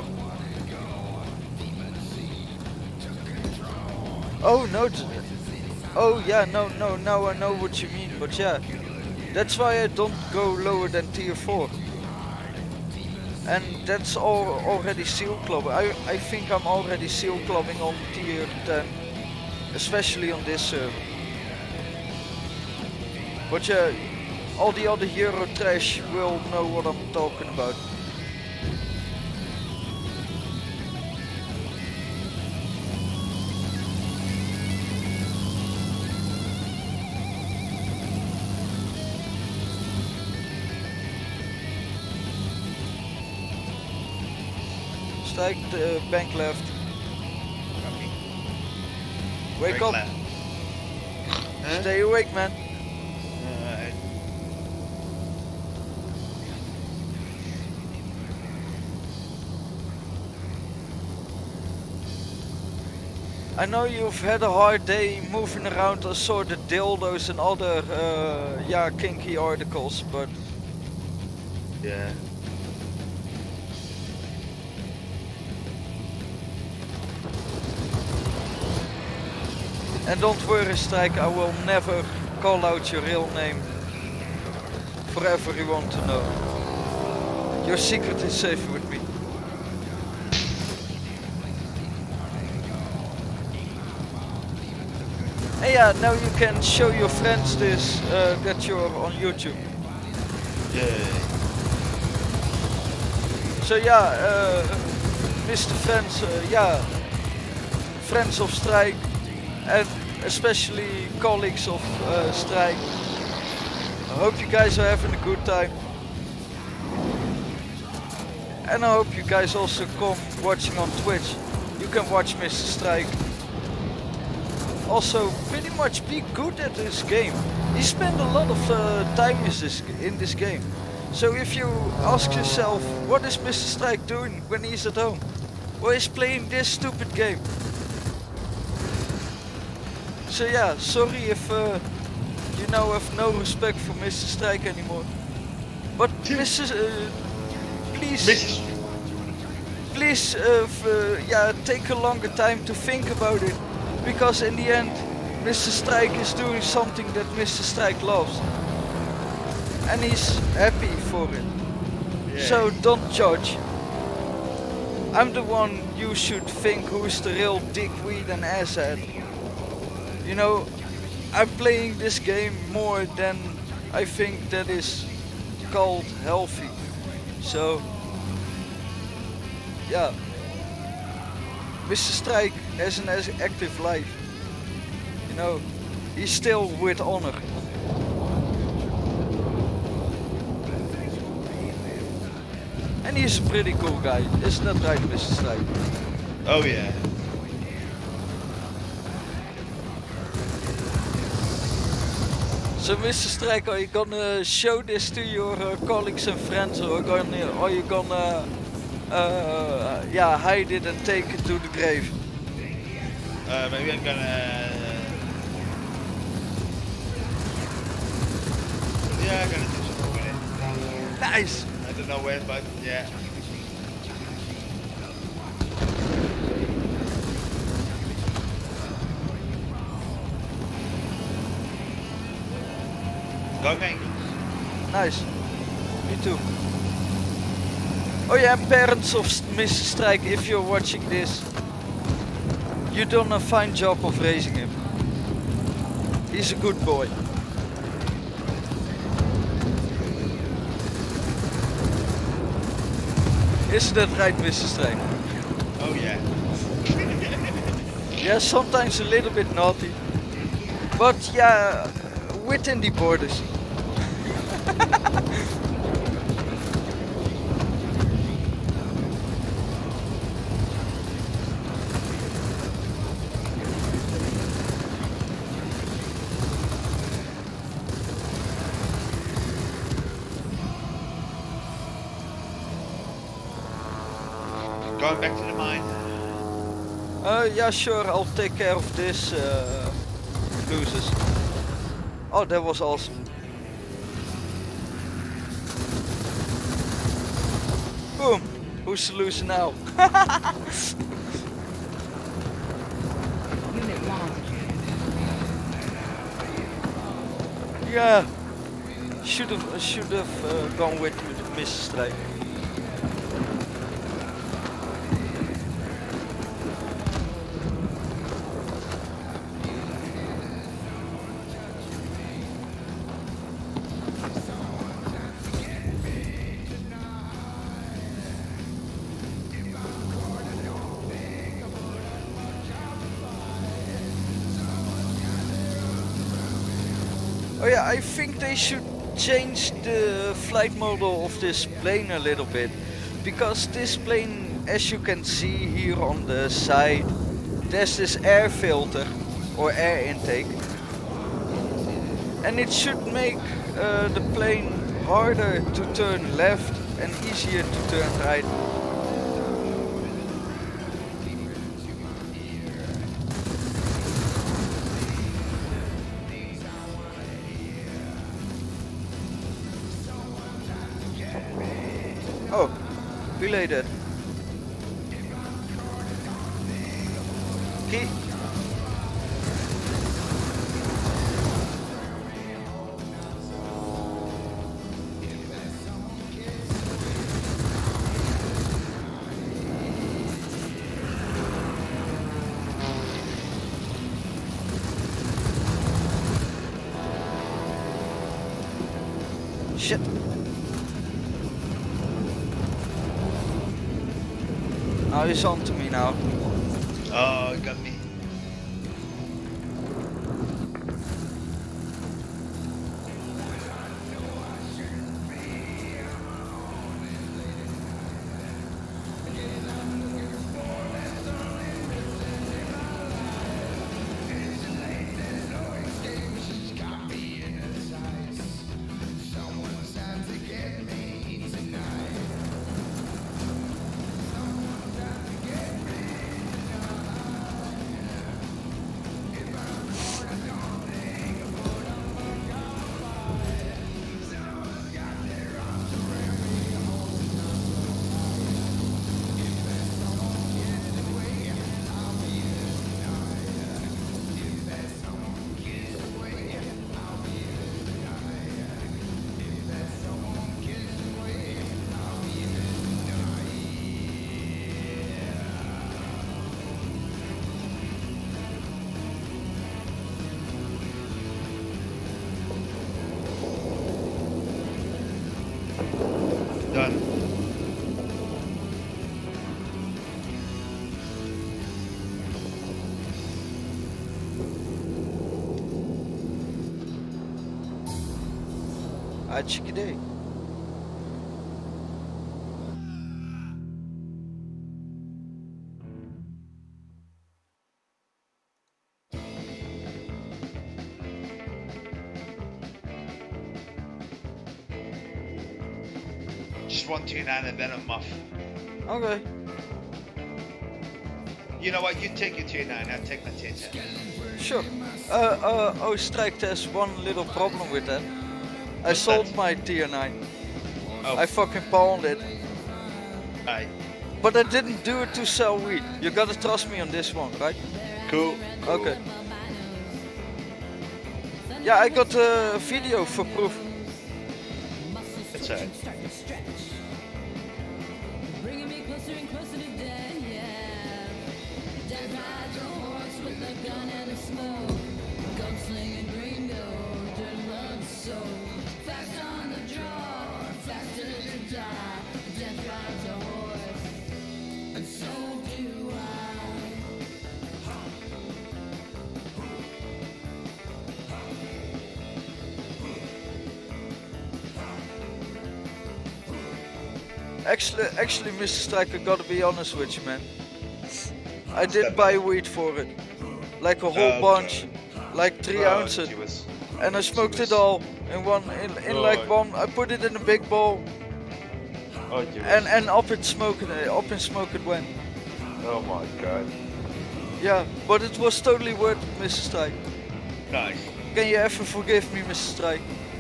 Oh no! t- Oh yeah, no, no, now I know what you mean. But yeah, that's why I don't go lower than tier four. And that's all already seal club. I I think I'm already seal clubbing on tier ten, especially on this server. But yeah, all the other Euro trash will know what I'm talking about. Strike the bank left. Copy. Wake Break up. left. Huh? Stay awake, man. Alright. I know you've had a hard day moving around assorted dildos and other, uh, yeah, kinky articles, but Yeah. and don't worry, Strike, I will never call out your real name for everyone to know. Your secret is safe with me. And yeah, now you can show your friends this, uh, that you're on YouTube. Yeah. So yeah, uh, Mister Friends, uh, yeah, friends of Strike, and especially colleagues of uh, Strike. I hope you guys are having a good time. And I hope you guys also come watching on Twitch. You can watch Mister Strike. Also, pretty much be good at this game. He spent a lot of uh, time in this, in this game. So if you ask yourself, what is Mister Strike doing when he's at home? Well, he's playing this stupid game. So yeah, sorry if uh, you now have no respect for Mister Strike anymore. But Missus Uh, please, Missus please, uh, f- uh, yeah, take a longer time to think about it, because in the end, Mister Strike is doing something that Mister Strike loves, and he's happy for it. Yeah. So don't judge. I'm the one you should think who's the real dickweed and asshead. You know, I'm playing this game more than I think that is called healthy. So, yeah. Mister Strike has an as- active life. You know, he's still with honor. And he's a pretty cool guy, isn't that right, Mister Strike? Oh yeah. So, Mister Strike, are you gonna show this to your uh, colleagues and friends, or gonna, are you gonna, uh, yeah, hide it and take it to the grave? Uh, maybe I'm gonna. Yeah, I'm gonna do some more with it. Nice. I don't know when, but yeah. Go Bengals. Nice. Me too. Oh yeah, parents of Mister Strike, if you're watching this, you done a fine job of raising him. He's a good boy. Isn't that right, Mister Strike? Oh yeah. Yeah, sometimes a little bit naughty. But yeah, within the borders. Going back to the mine. Uh, yeah, sure, I'll take care of this, uh, losers. Oh, that was awesome. Boom! Who's the loser now? Unit lost. Yeah, should have should have uh, gone with Mister Strike. Oh yeah, I think they should change the flight model of this plane a little bit, because this plane, as you can see here on the side, there's this air filter or air intake, and it should make uh, the plane harder to turn left and easier to turn right. Oh, belated. Key. Shit. Oh, he's on to me now. Oh, he got me. Done. Ah, cheeky day. Just one two nine and then a muff. Okay. You know what? You take your two nine, I'll take my two ten. Sure. Uh, uh, oh, Strike, there's one little problem with that. I What's sold that? my tier nine. Oh, I fucking pawned it. aye. But I didn't do it to sell weed. You gotta trust me on this one, right? Cool. cool. Okay. Yeah, I got a video for proof. That's alright. Bringing me closer and closer to death, yeah. Death rides a horse with a gun and a smoke. Gunslinging gringo, dirt blood soul. Fast on the draw, faster to die. Death rides a horse, and so do I. Actually, actually, Mister Strike, I gotta be honest with you, man. I did buy weed for it, like a whole Okay. bunch, like three Oh, ounces, she was- and I smoked she it was- all in one, in, in like Oh. one. I put it in a big bowl, Oh, she was- and and up in smoke, it, up in smoke it went. oh my god. Yeah, but it was totally worth it, Mister Strike. Nice. Can you ever forgive me, Mister Strike?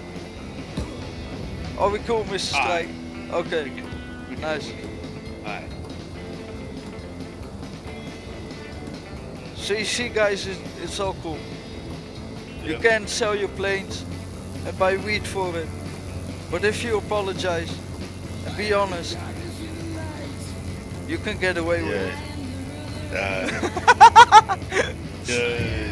Are we cool, Mister Aye. Strike? Okay, nice. Alright. So you see, guys, it, it's all cool. You Yeah. can sell your planes and buy weed for it. But if you apologize and be honest, you can get away with it. Uh, uh,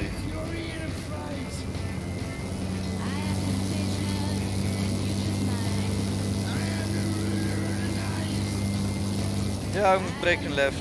Yeah, I'm breaking left.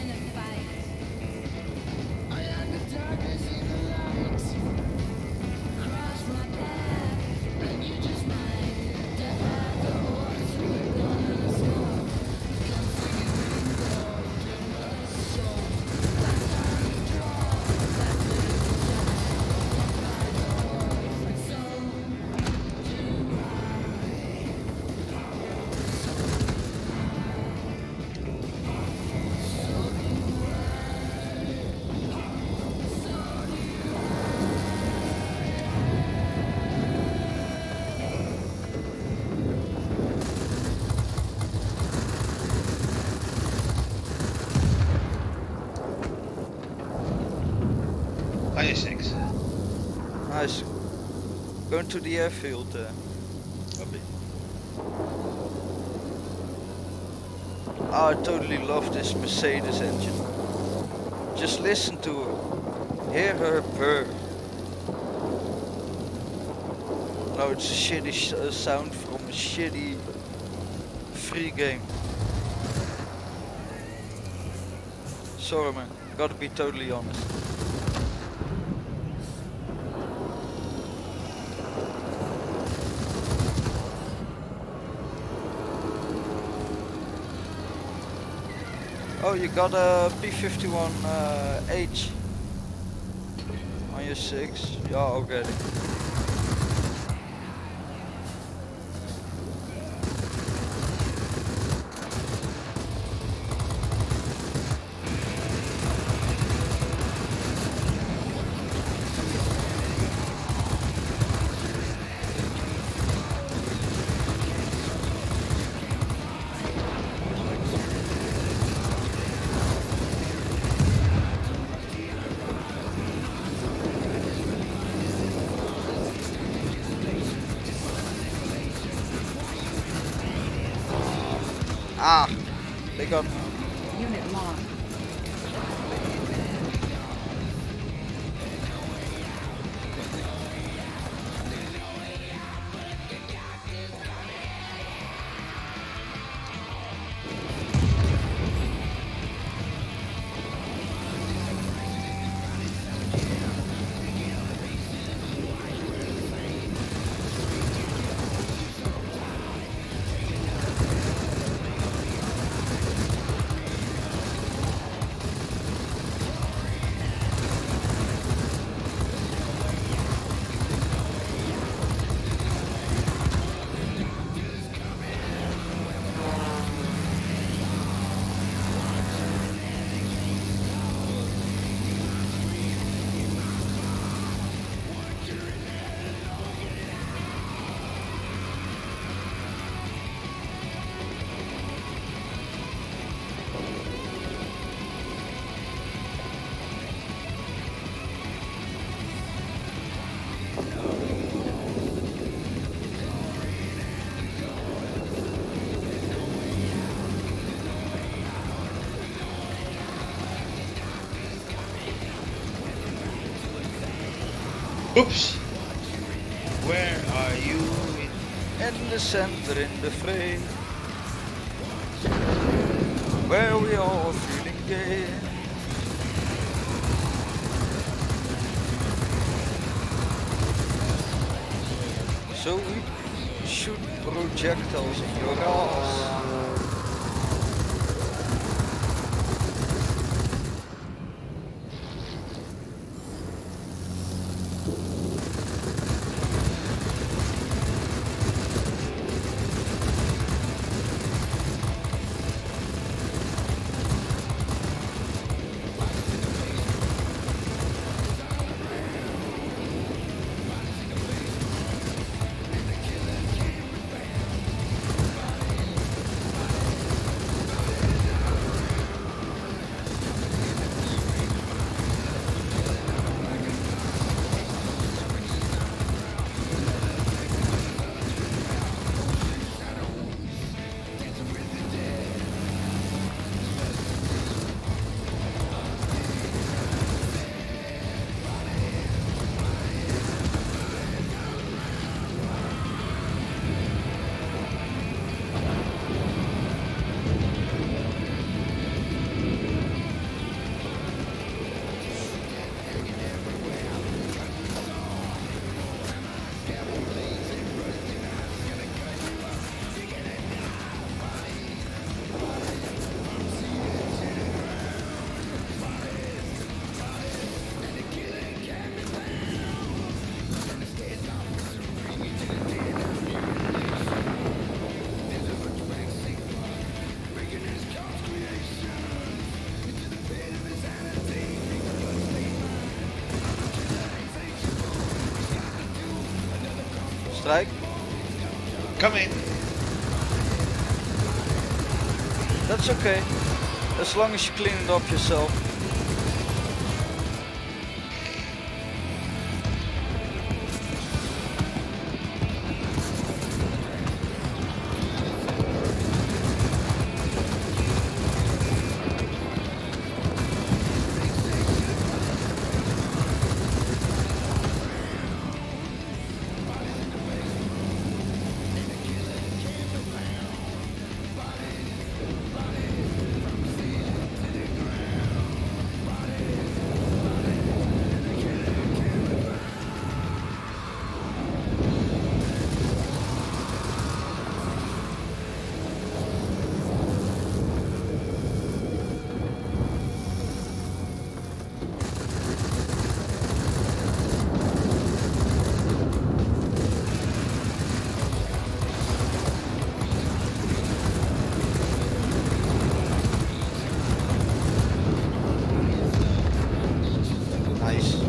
ninety-six. Nice. Going to the airfield. Uh, Lovely. I totally love this Mercedes engine. Just listen to her. Hear her purr. No, it's a shitty sh uh, sound from a shitty free game. Sorry, man. Gotta be totally honest. Oh, you got a P fifty-one uh, H on your six? Yeah, I'll get it. Ah, they got me. Unit lost. Oops. Where are you? In the center, in the frame, where we all feeling gay. So we shoot projectiles in your ass. Strike. Come in. That's okay, as long as you clean it up yourself. Nice.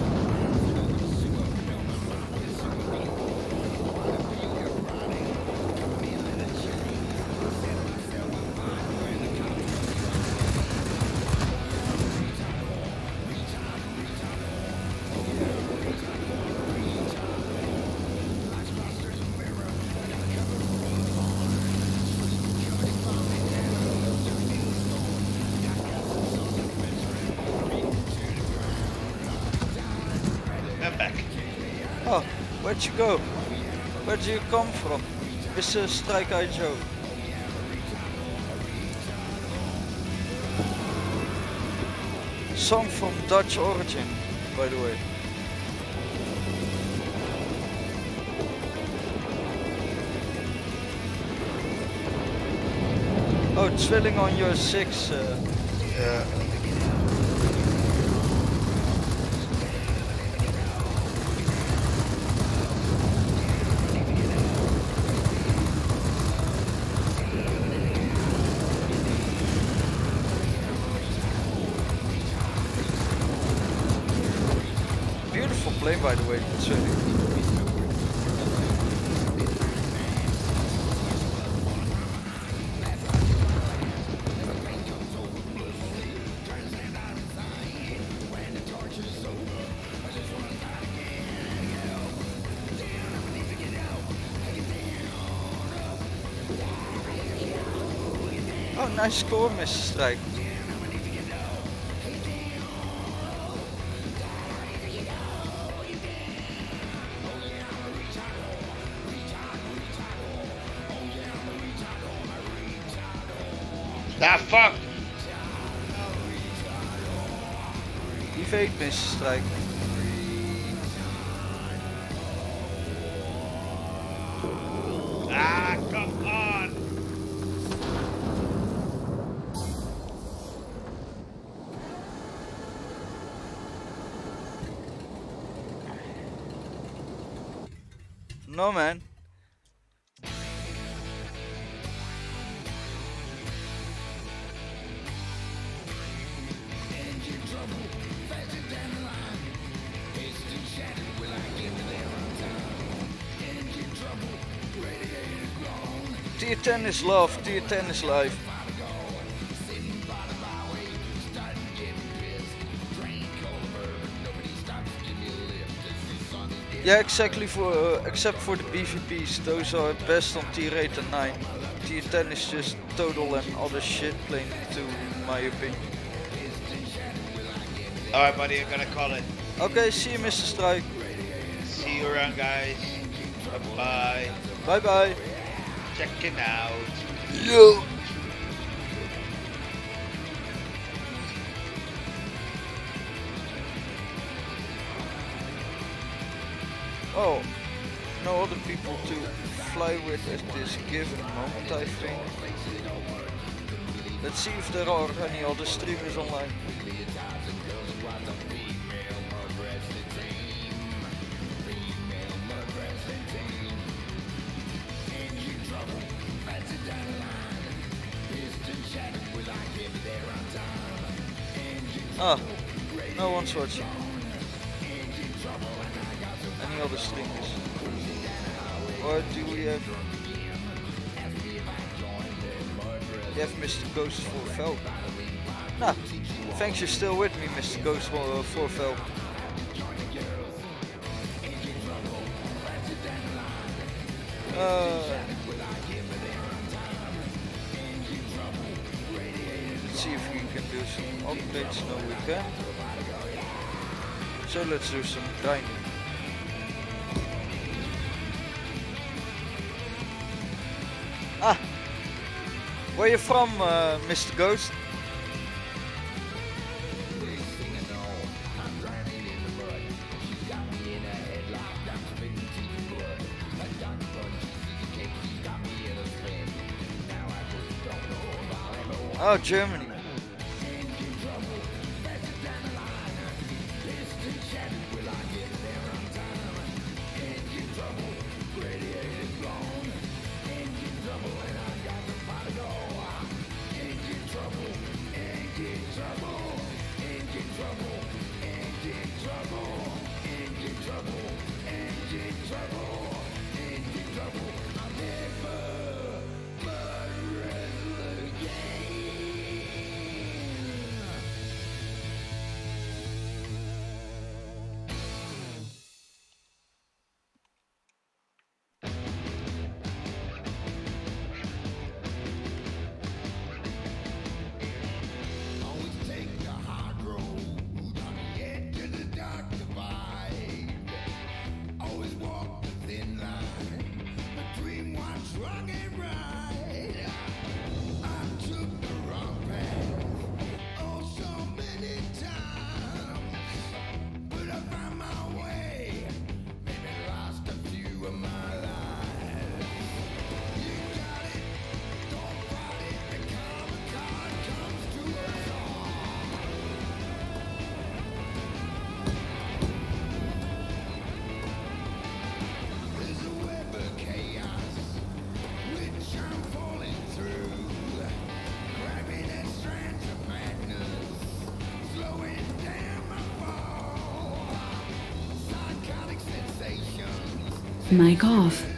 I'm back. Oh, where'd you go? Where'd you come from, Mister Strike Eye Joe? Song from Dutch origin, by the way. Oh, drilling on your six. Uh, Yeah. beautiful plane, by the way. It's really. Oh, nice score, Mister Strike. Ah, fuck! Evade, Mister Strike. Ah, come on! No, man. Tier ten is love, tier ten is life. Yeah, exactly, for uh, except for the B V Ps, those are best on tier eight and nine. Tier ten is just total and other shit playing to my opinion. Alright, buddy, I'm gonna call it. Okay, see you, Mister Strike. See you around, guys. Bye-bye. Bye bye. Checking out. Yo. Oh, no other people to fly with at this given moment, I think. Let's see if there are any other streamers online. Ah, no one's watching. Any other streamers? Or do we have... We have Mister Ghost for Fel. Nah, thanks you're still with me, Mister Ghost for, uh, for Fel. Uh, let's see if we can do some upgrades. No, we can. So let's do some grinding. Ah, where you from, uh, Mister Ghost? Oh, Germany. Mic off.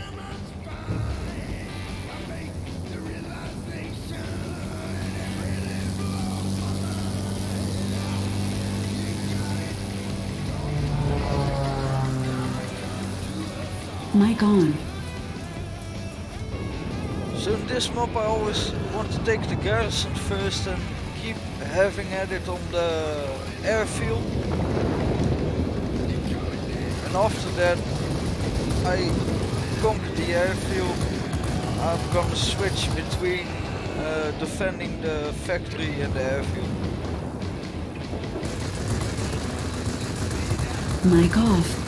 Mic on. So in this map I always want to take the garrison first and keep having at it on the airfield. And after that I conquer the airfield. I'm gonna switch between uh, defending the factory and the airfield. Mic off.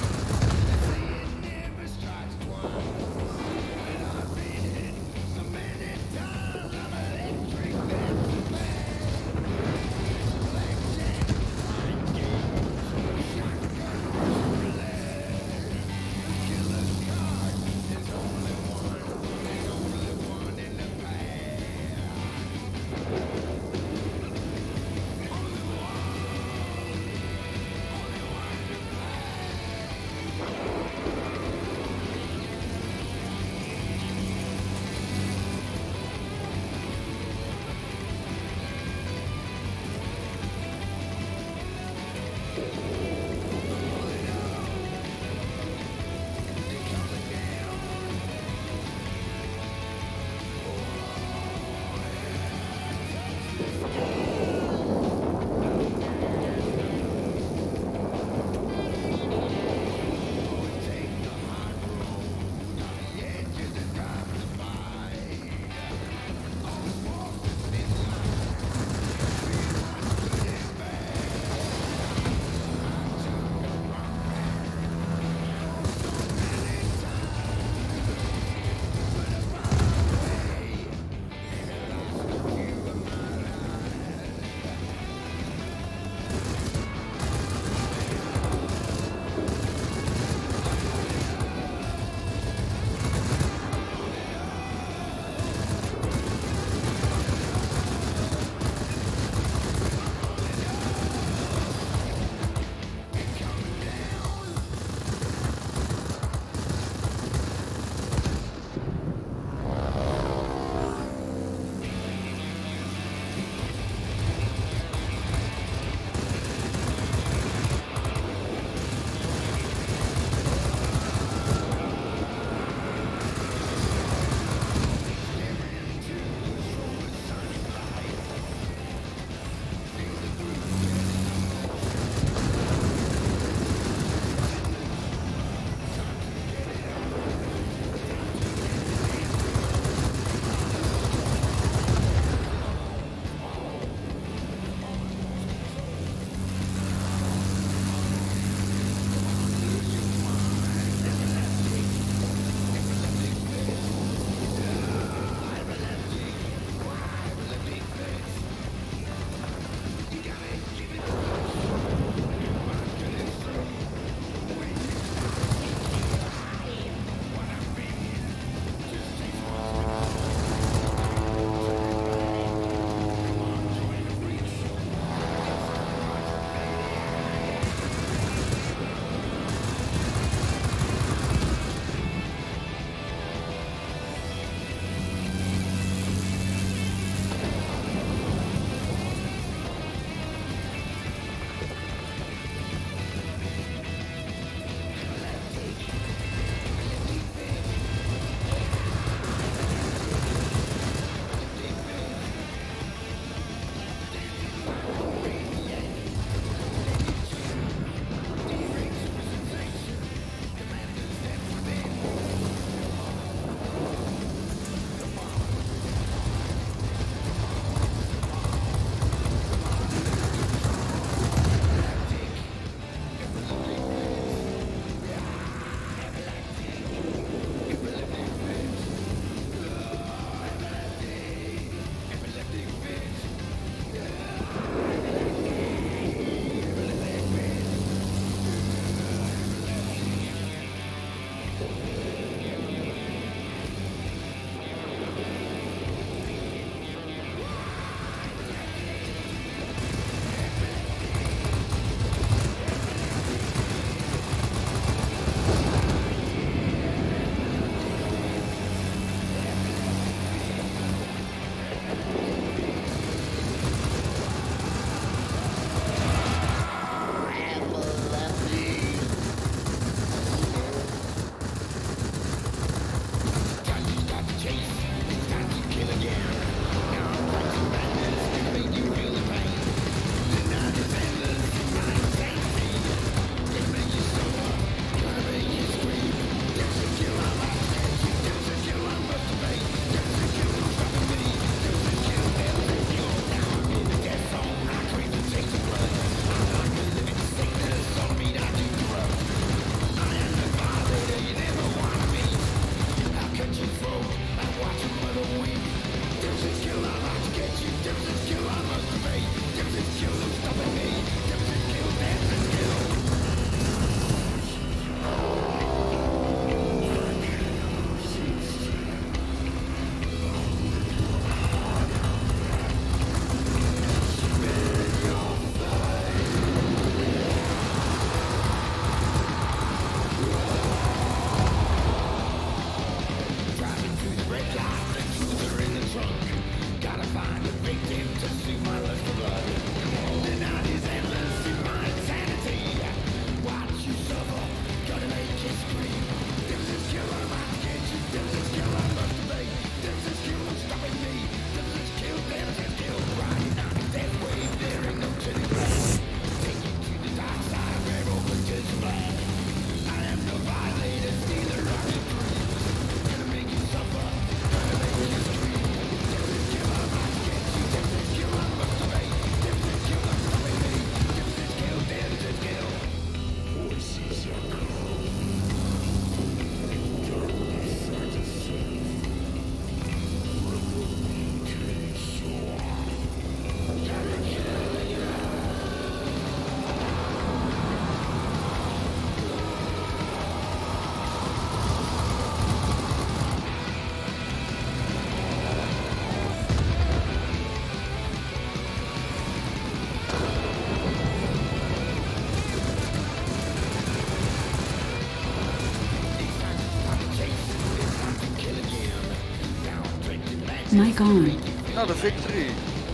Mic on. Another victory.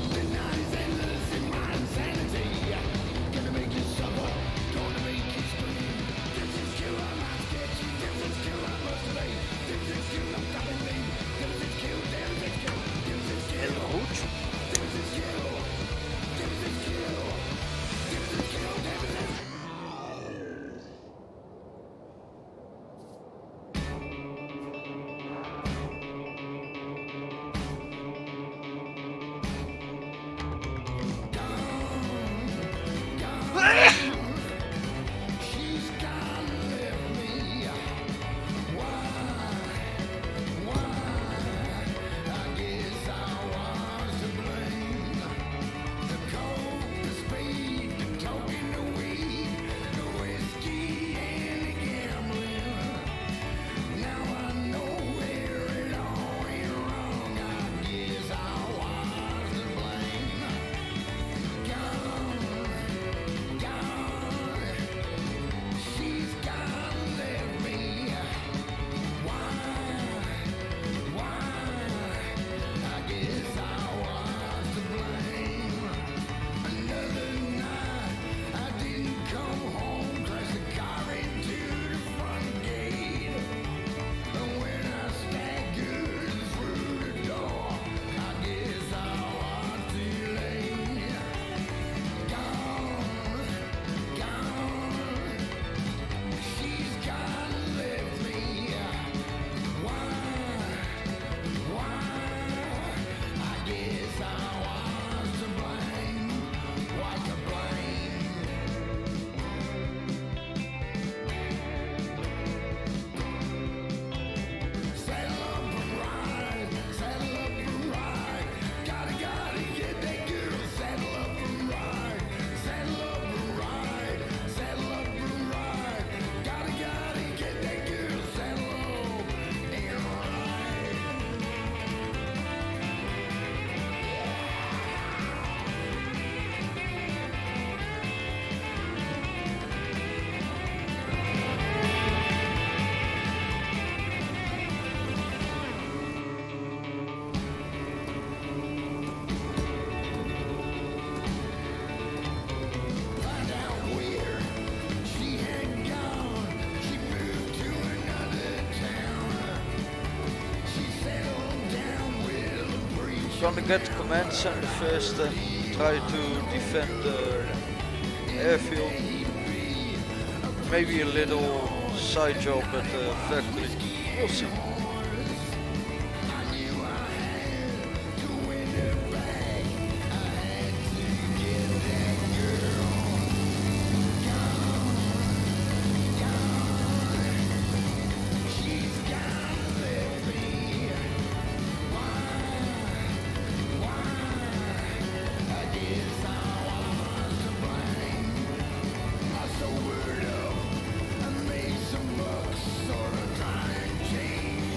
Heel goed. Gonna get command center first and try to defend the airfield. Maybe a little side job at the factory. We'll see. Sort of trying to change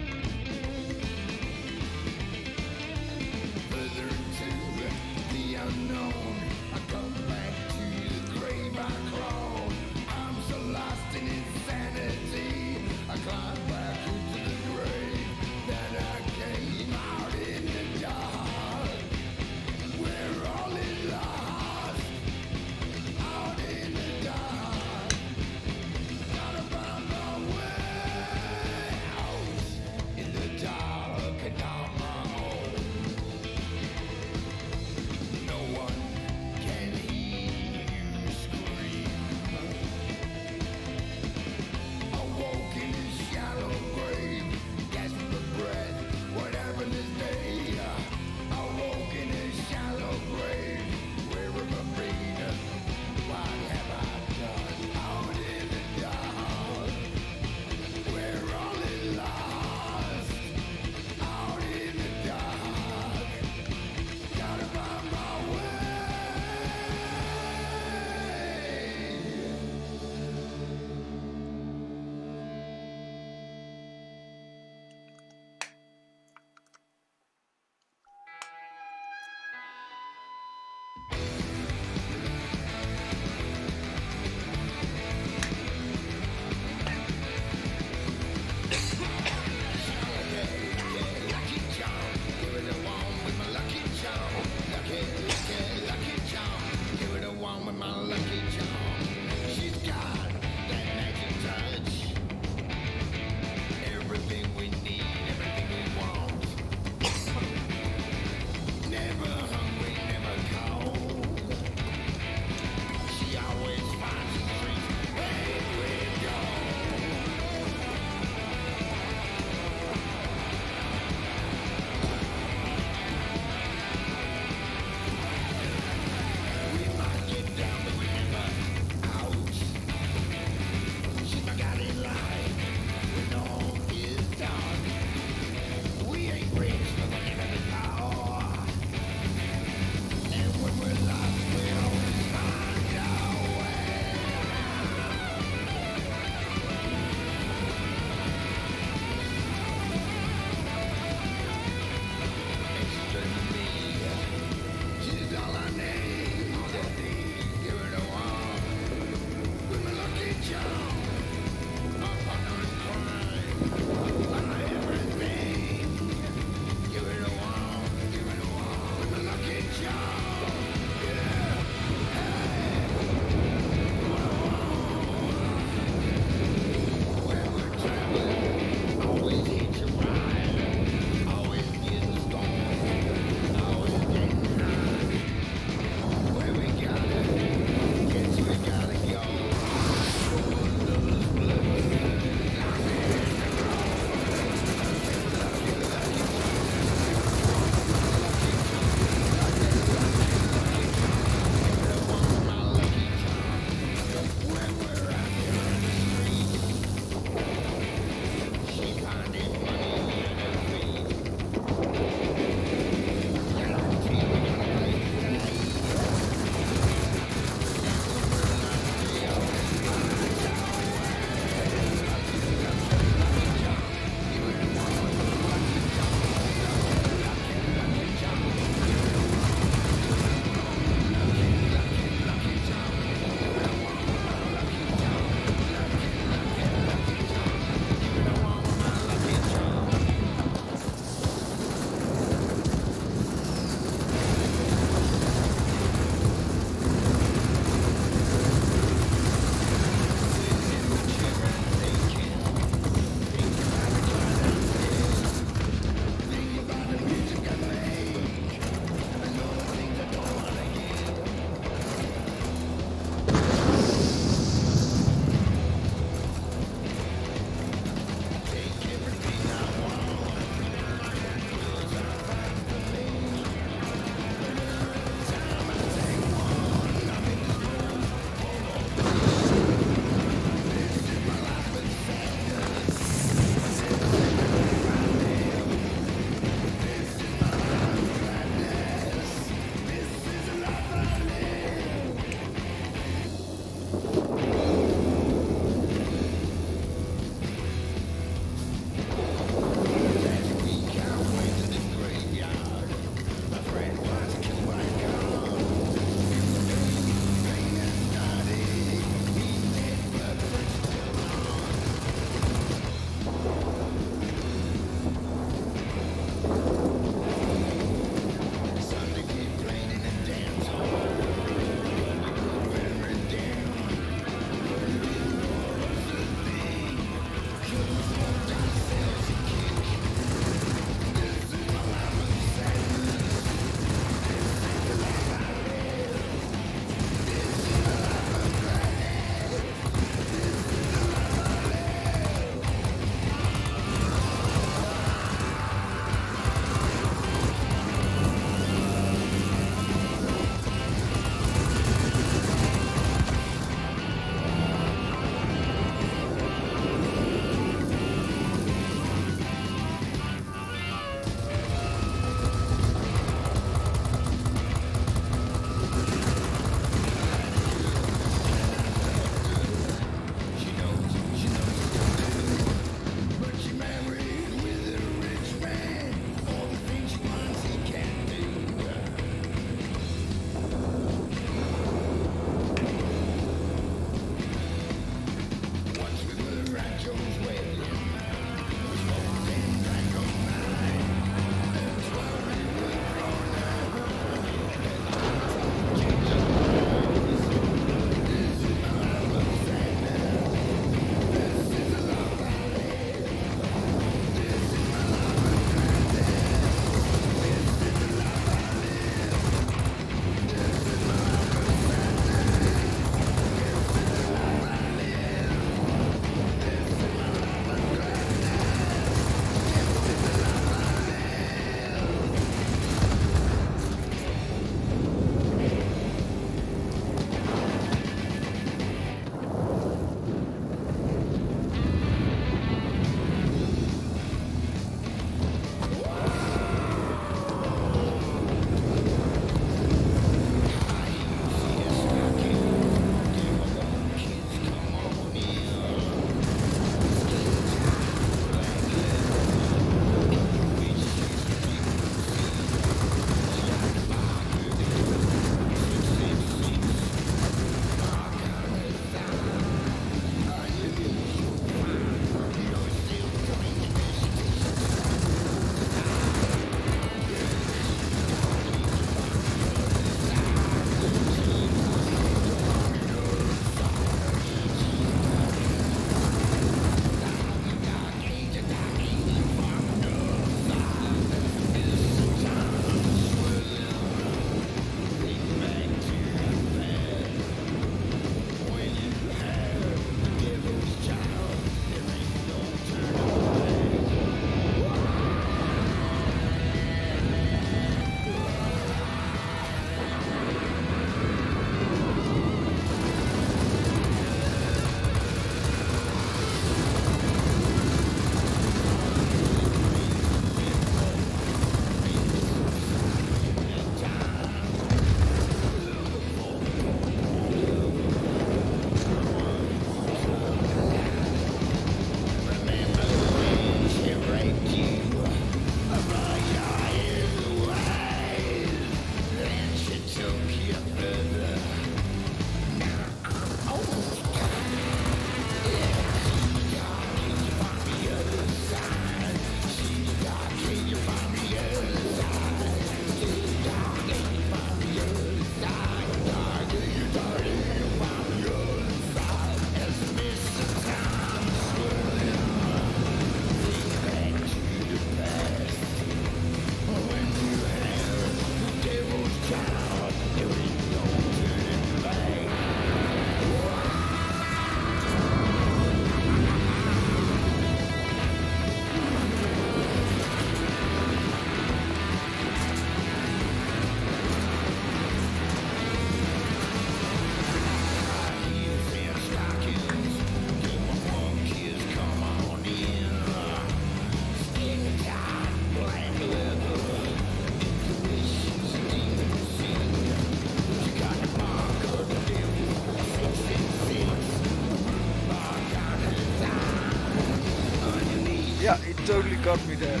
totally got me there.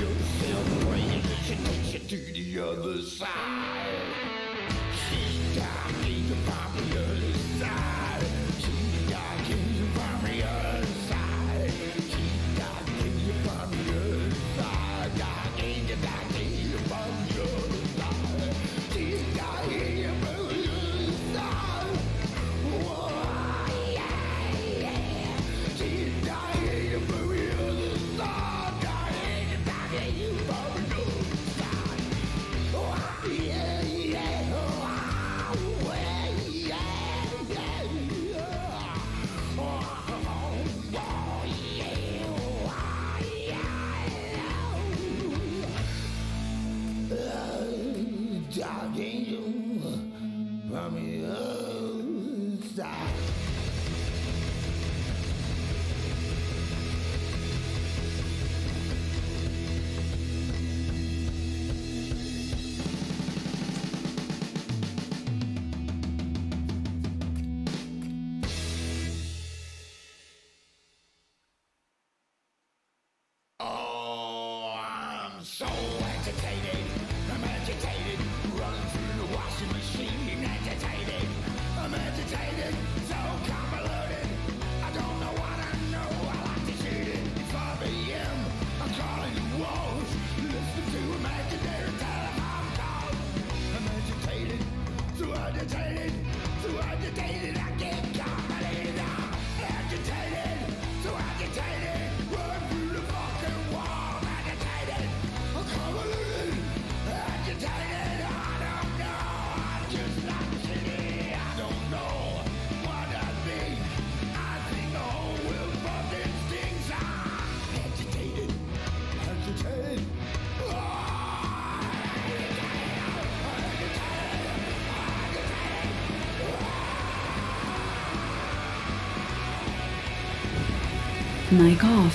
Mic off.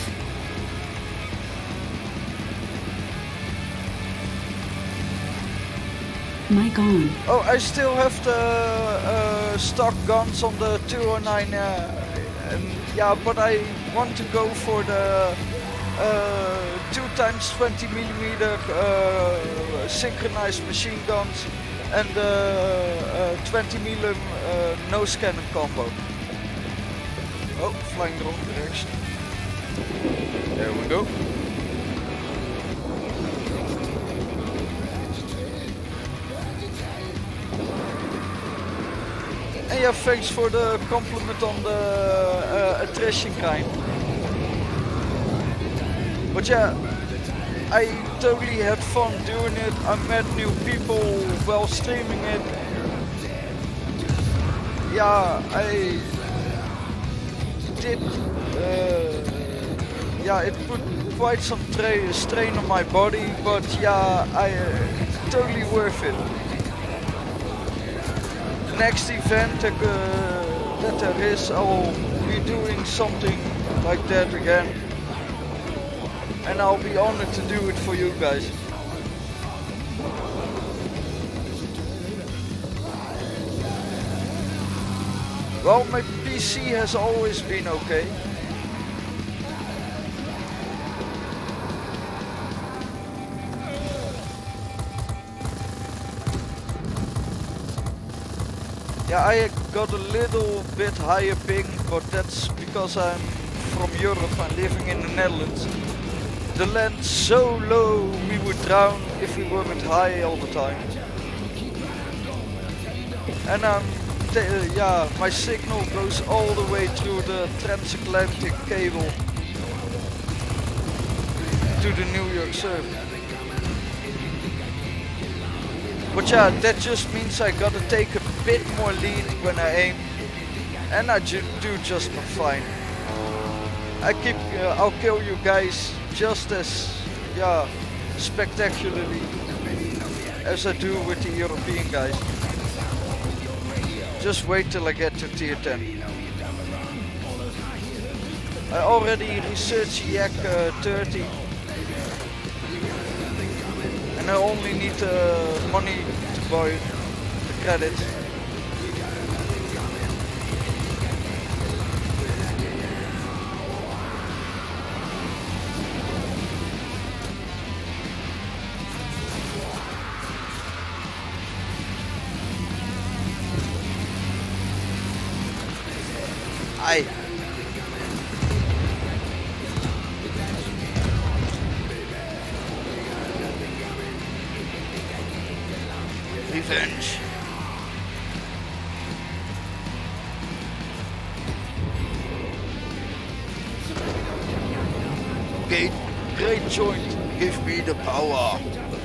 Mic on. Oh, I still have the uh, stock guns on the two oh nine, uh, and yeah, but I want to go for the uh, two times twenty millimeter uh, synchronized machine guns and the uh, twenty millimeter uh, nose cannon combo. Oh, flying the wrong direction. There we go. And yeah, thanks for the compliment on the uh, attrition kind. But yeah, I totally had fun doing it. I met new people while streaming it. Yeah, I did. Uh, yeah, it put quite some tra strain on my body, but yeah, I uh, totally worth it. Next event uh, that there is, I'll be doing something like that again, and I'll be honored to do it for you guys. Well, my P C has always been okay. Yeah, I got a little bit higher ping, but that's because I'm from Europe. I'm living in the Netherlands. The land's so low, we would drown if we weren't high all the time. And um, yeah, my signal goes all the way through the transatlantic cable to the New York server. But yeah, that just means I gotta take a bit more lead when I aim, and I ju do just fine. I keep, uh, I'll kill you guys just as, yeah, spectacularly as I do with the European guys. Just wait till I get to tier ten. I already researched Yak uh, thirty. And I only need uh, money to buy the credits. I. Revenge. Great, great joint. Give me the power.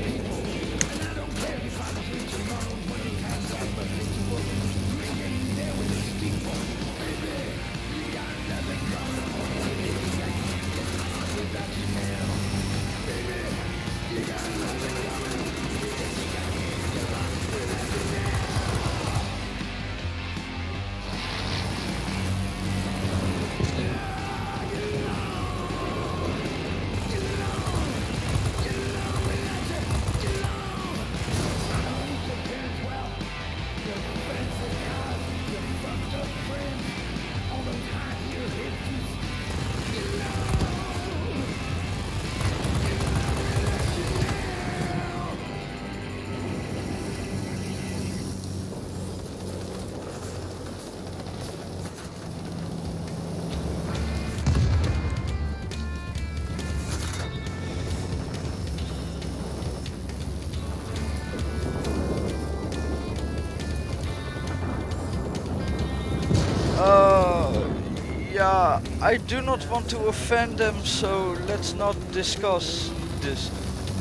Uh, yeah, I do not want to offend them, so let's not discuss this.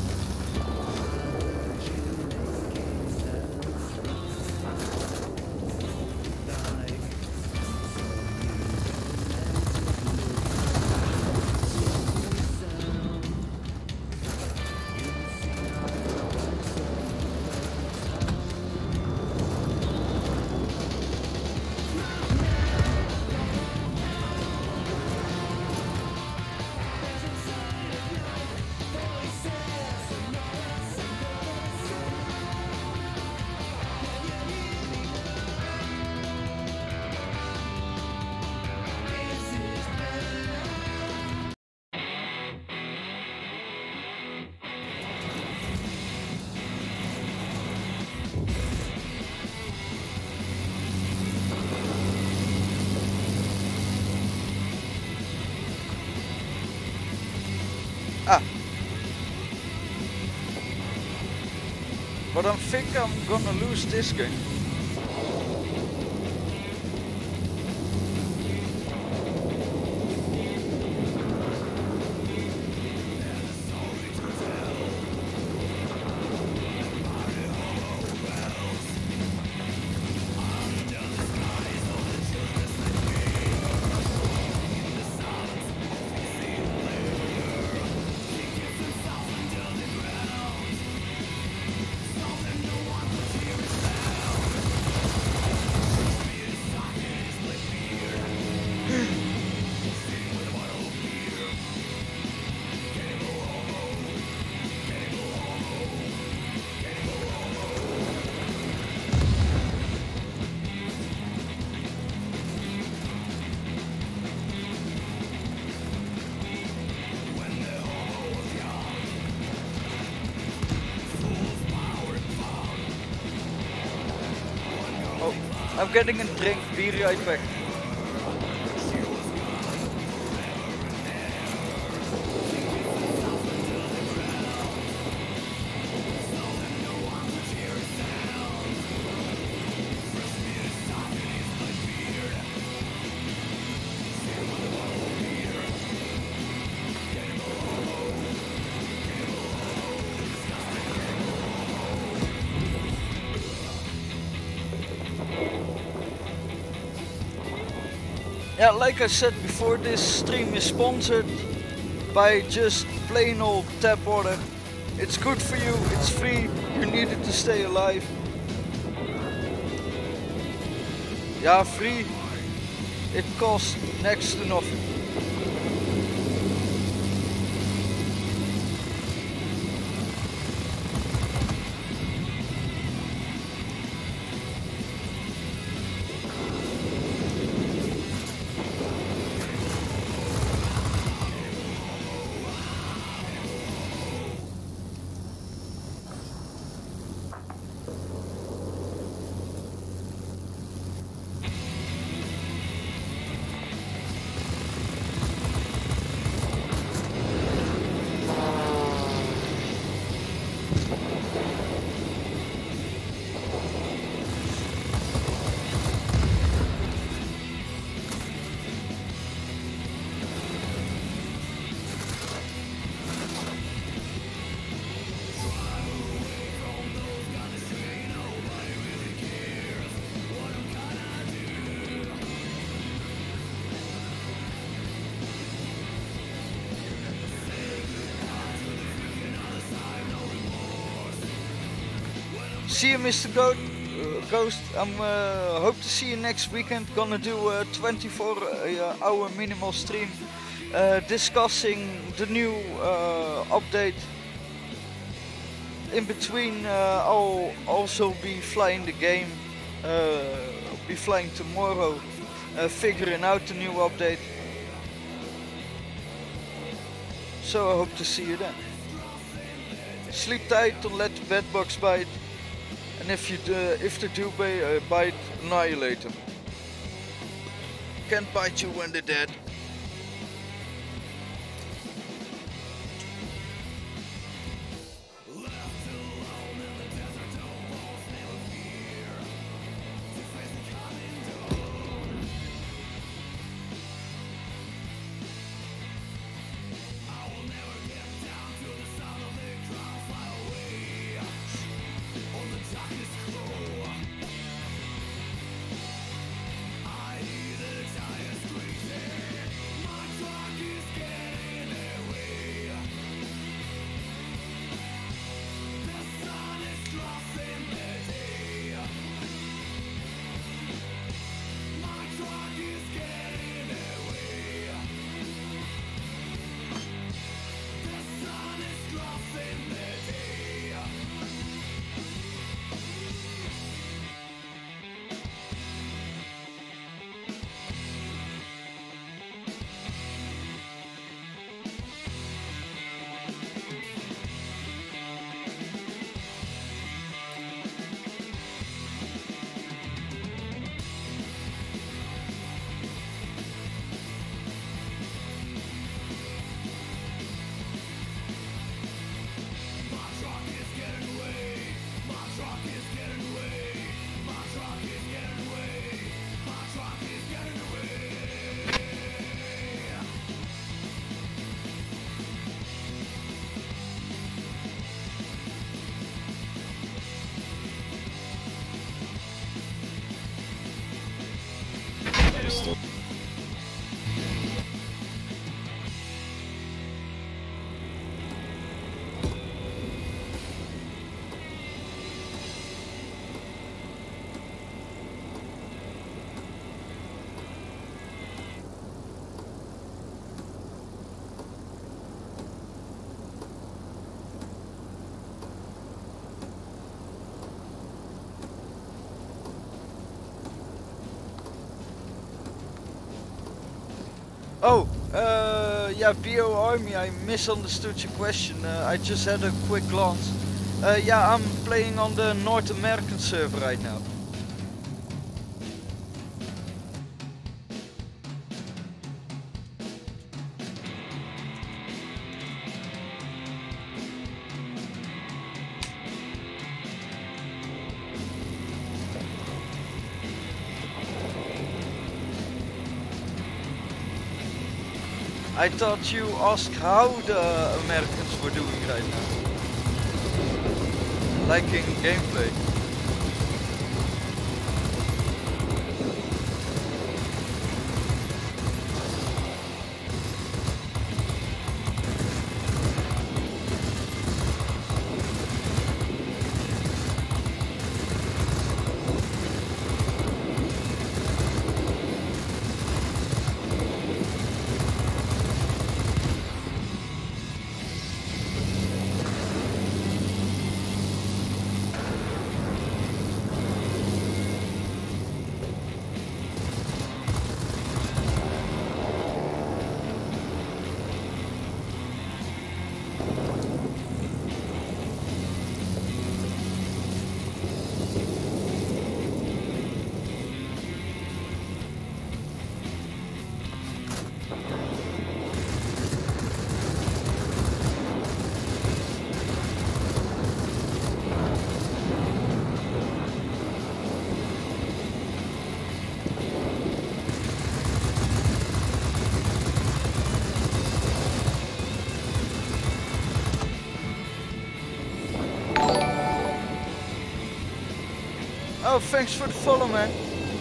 Ah. But I think I'm gonna lose this game. I'm getting a drink, be right back. Yeah, like I said before, this stream is sponsored by just plain old tap water. It's good for you, it's free, you need it to stay alive. Yeah, free. It costs next to nothing. see you, Mister Goat. Uh, Ghost. I'm uh, hope to see you next weekend. Gonna do a twenty-four hour minimal stream uh, discussing the new uh, update. In between, uh, I'll also be flying the game. Uh, be flying tomorrow, uh, figuring out the new update. So I hope to see you then. Sleep tight, don't let the bed bugs bite. And if you do, if they do uh, bite, annihilate them. Can't bite you when they're dead. Oh, uh, yeah, B O Army, I misunderstood your question. Uh, I just had a quick glance. Uh, yeah, I'm playing on the North American server right now. I thought you asked how the Americans were doing right now. Like in gameplay. Oh, thanks for the follow, man.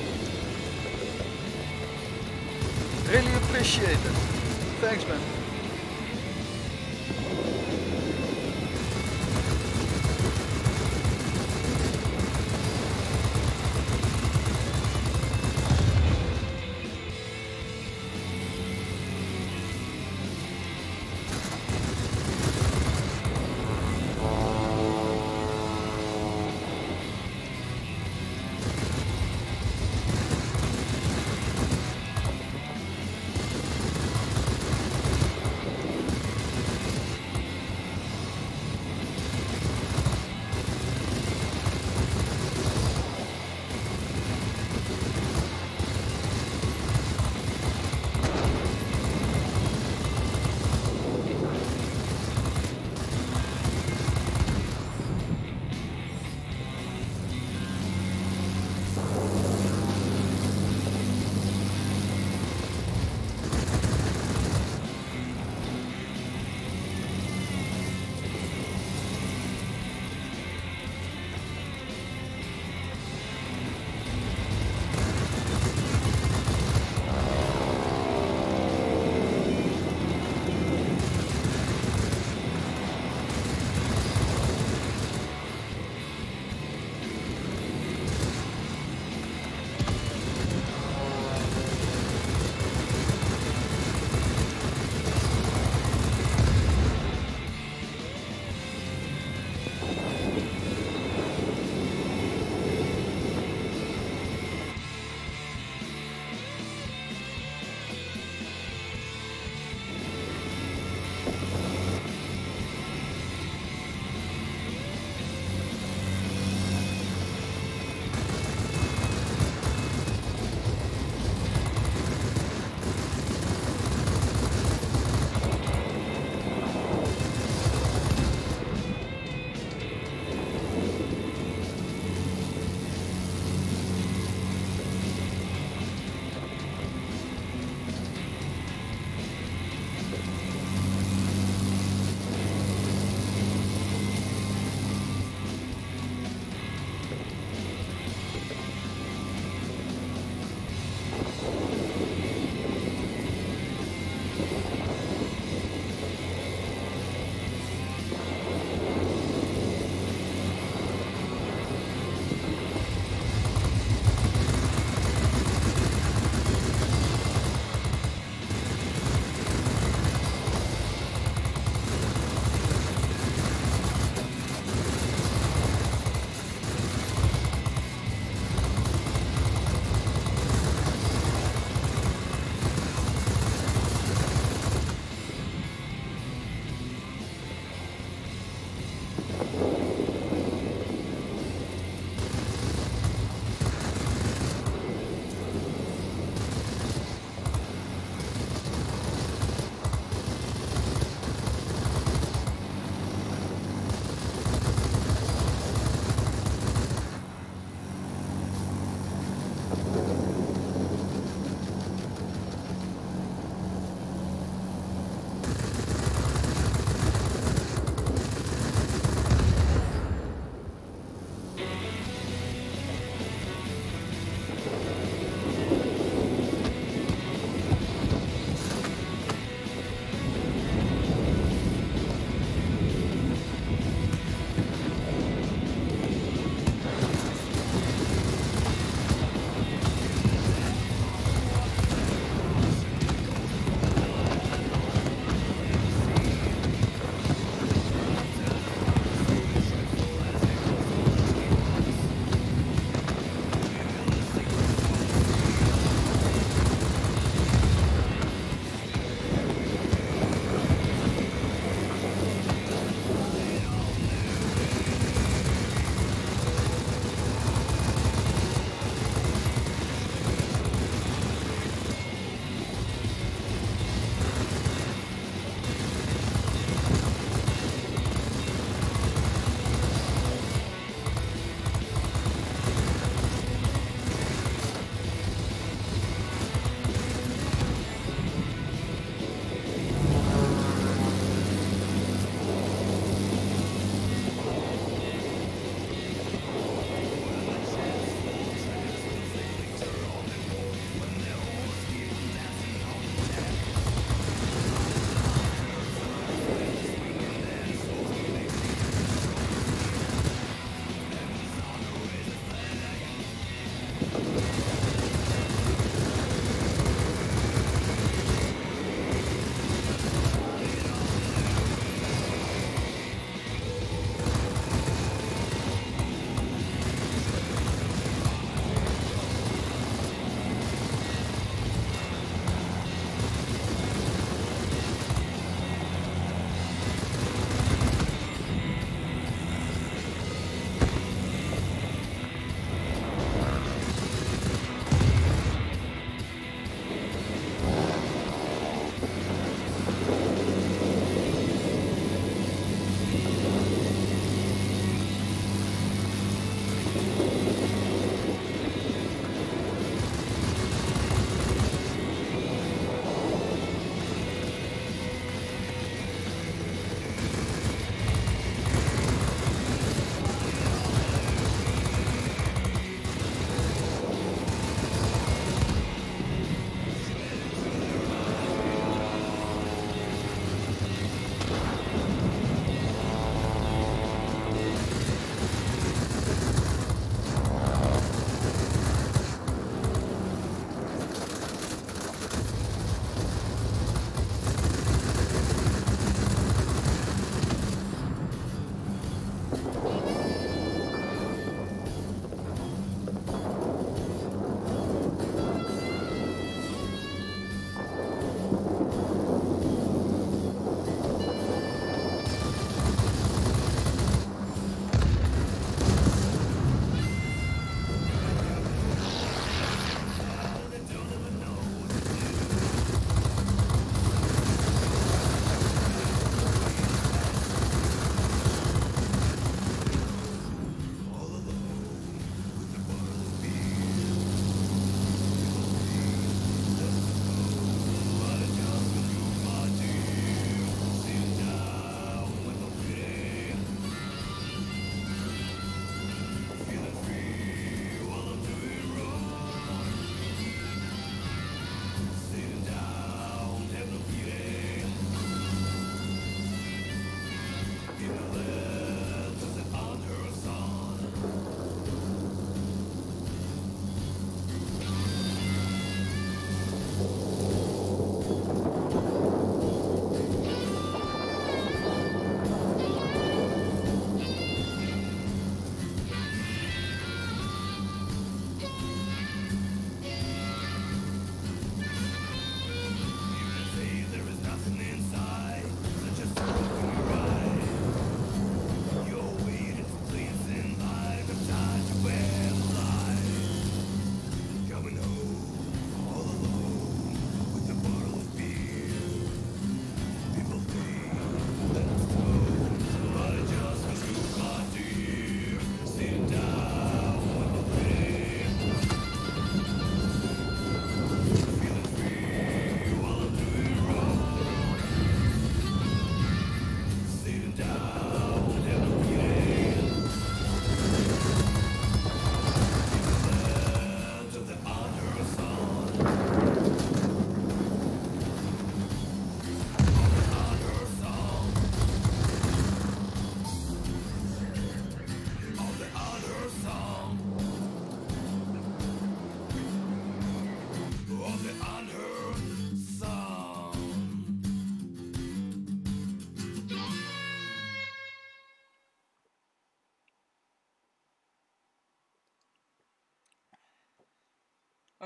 Really appreciate it. Thanks, man.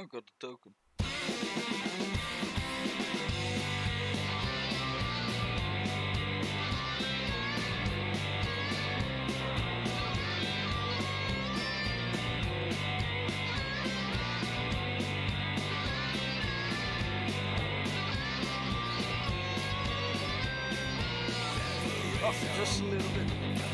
I got a token. Oh, just a little bit.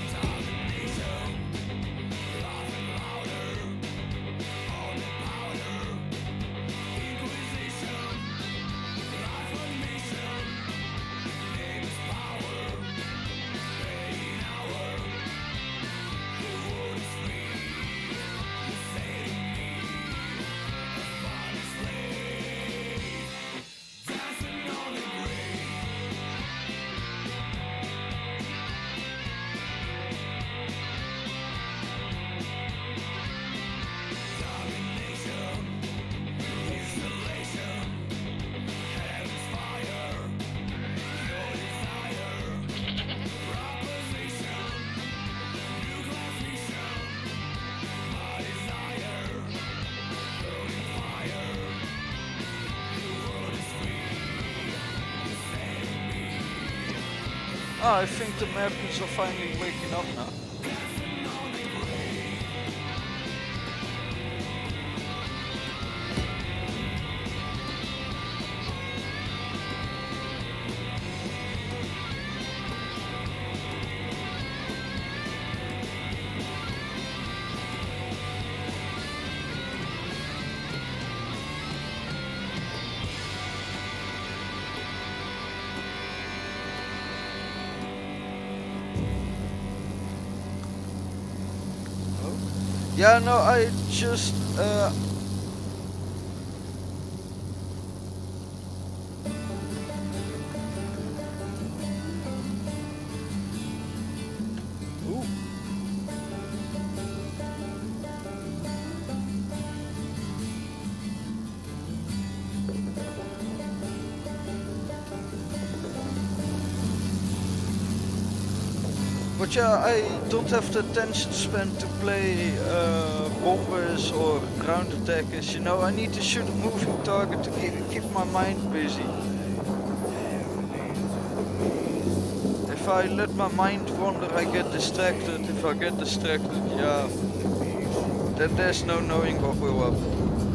Ah, I think the Americans are finally waking up now. Yeah, no, I just uh Ooh. But yeah, I don't have the attention span to play uh, bombers or ground attackers, you know, I need to shoot a moving target to keep, keep my mind busy. If I let my mind wander, I get distracted. If I get distracted, yeah, then there's no knowing what will happen.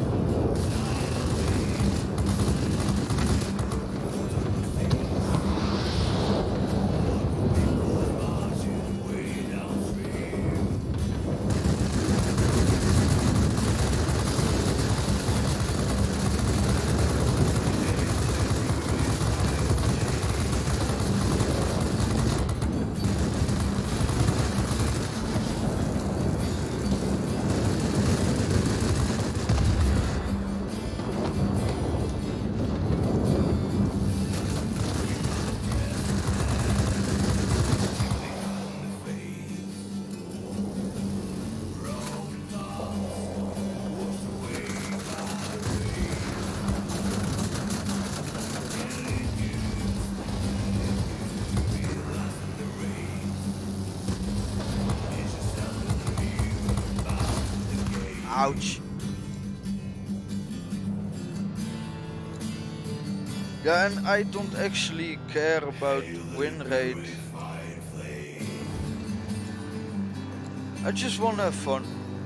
Ouch. Yeah, and I don't actually care about win rate. I just want to have fun.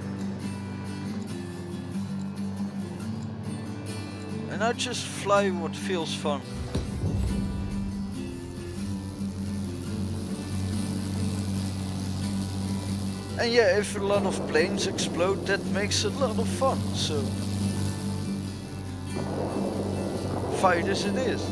And I just fly what feels fun. And yeah, if a lot of planes explode, that makes a lot of fun, so... Fight as it is.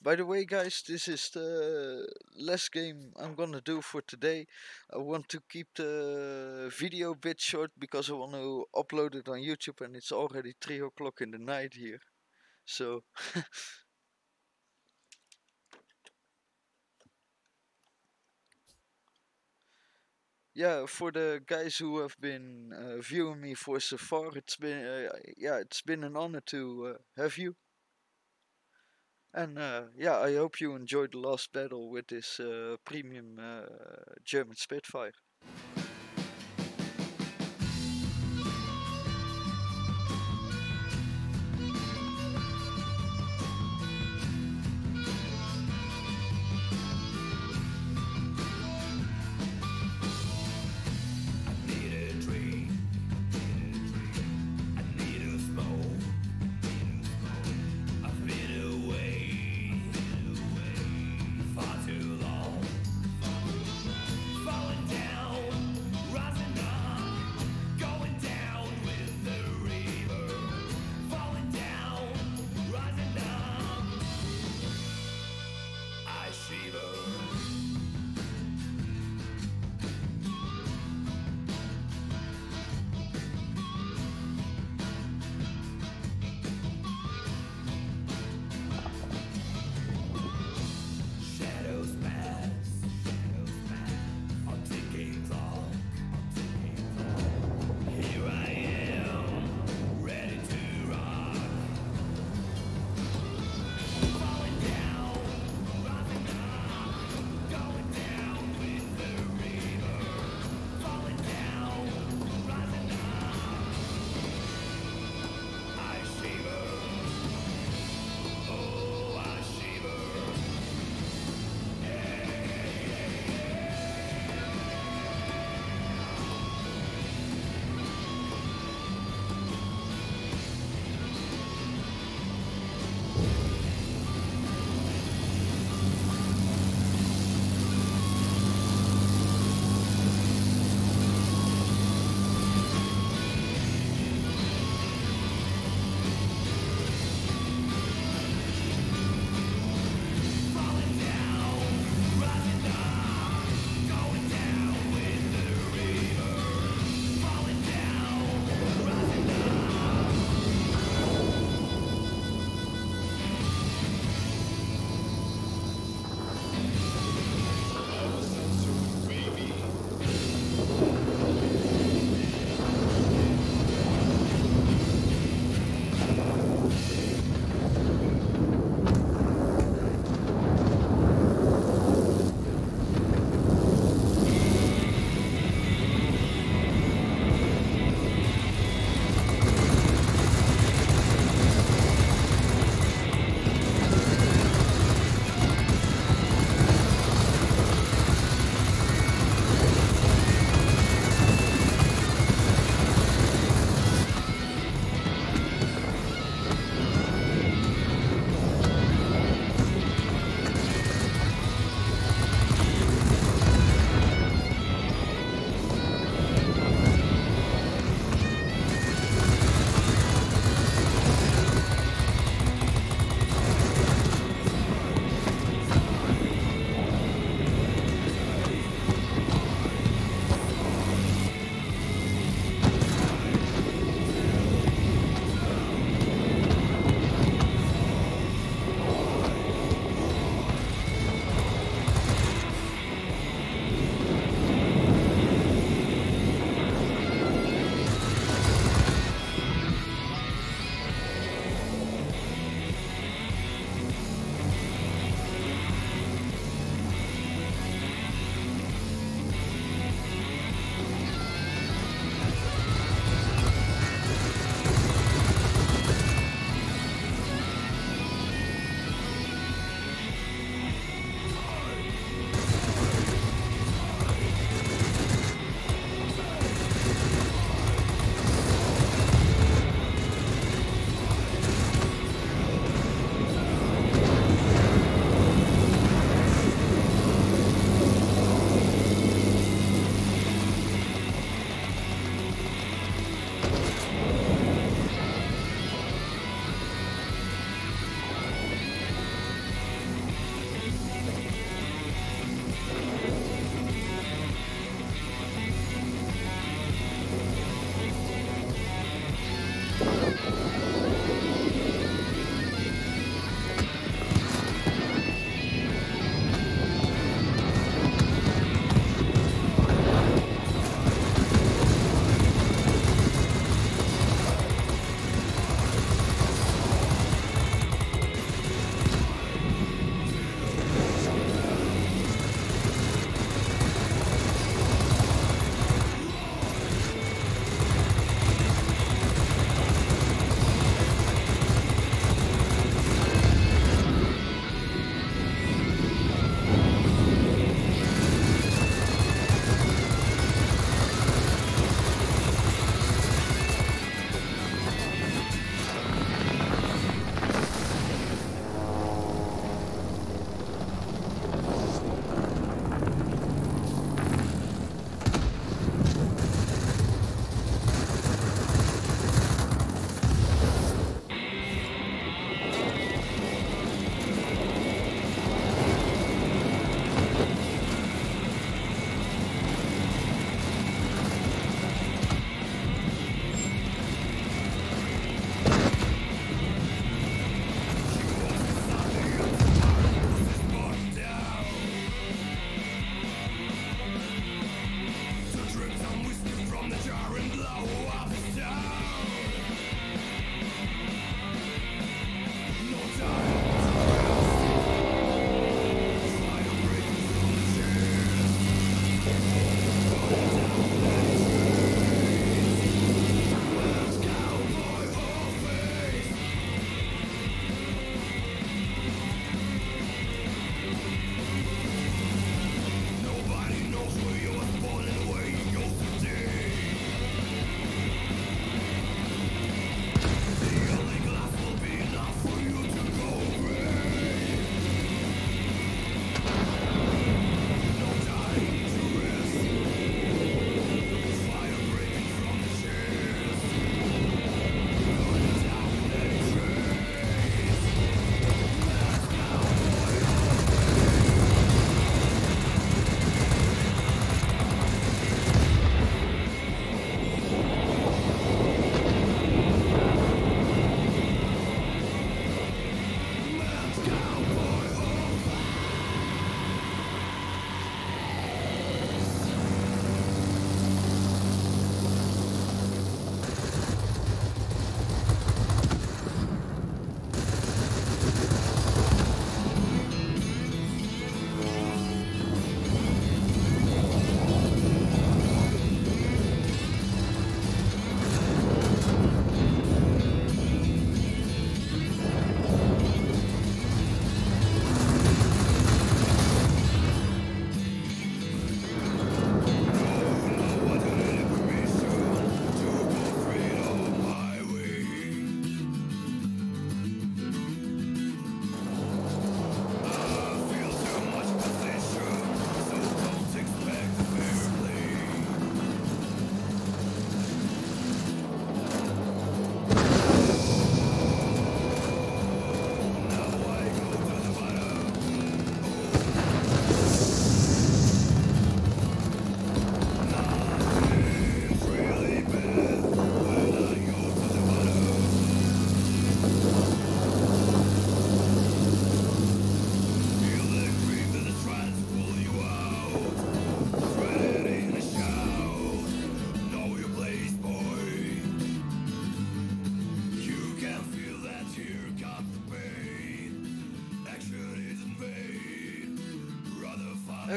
by the way, guys, this is the last game I'm gonna do for today. I want to keep the video a bit short because I want to upload it on YouTube, and it's already three o'clock in the night here. So yeah, for the guys who have been uh, viewing me for so far, it's been uh, yeah, it's been an honor to uh, have you. And uh, yeah, I hope you enjoyed the last battle with this uh, premium uh, German Spitfire. Far too long, falling down.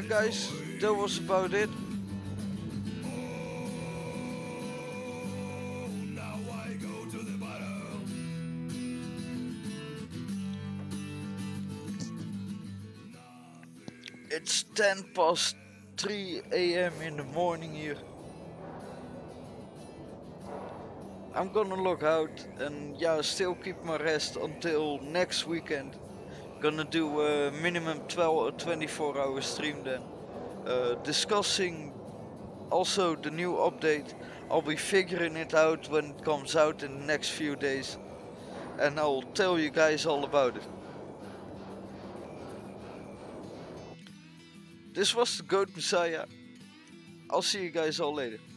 yeah guys, that was about it. It's ten past three A M in the morning here. I'm gonna log out and yeah, still keep my rest until next weekend. Gonna do a minimum twelve or twenty-four hour stream then. Uh, discussing also the new update. I'll be figuring it out when it comes out in the next few days. And I'll tell you guys all about it. This was the Goat Messiah. I'll see you guys all later.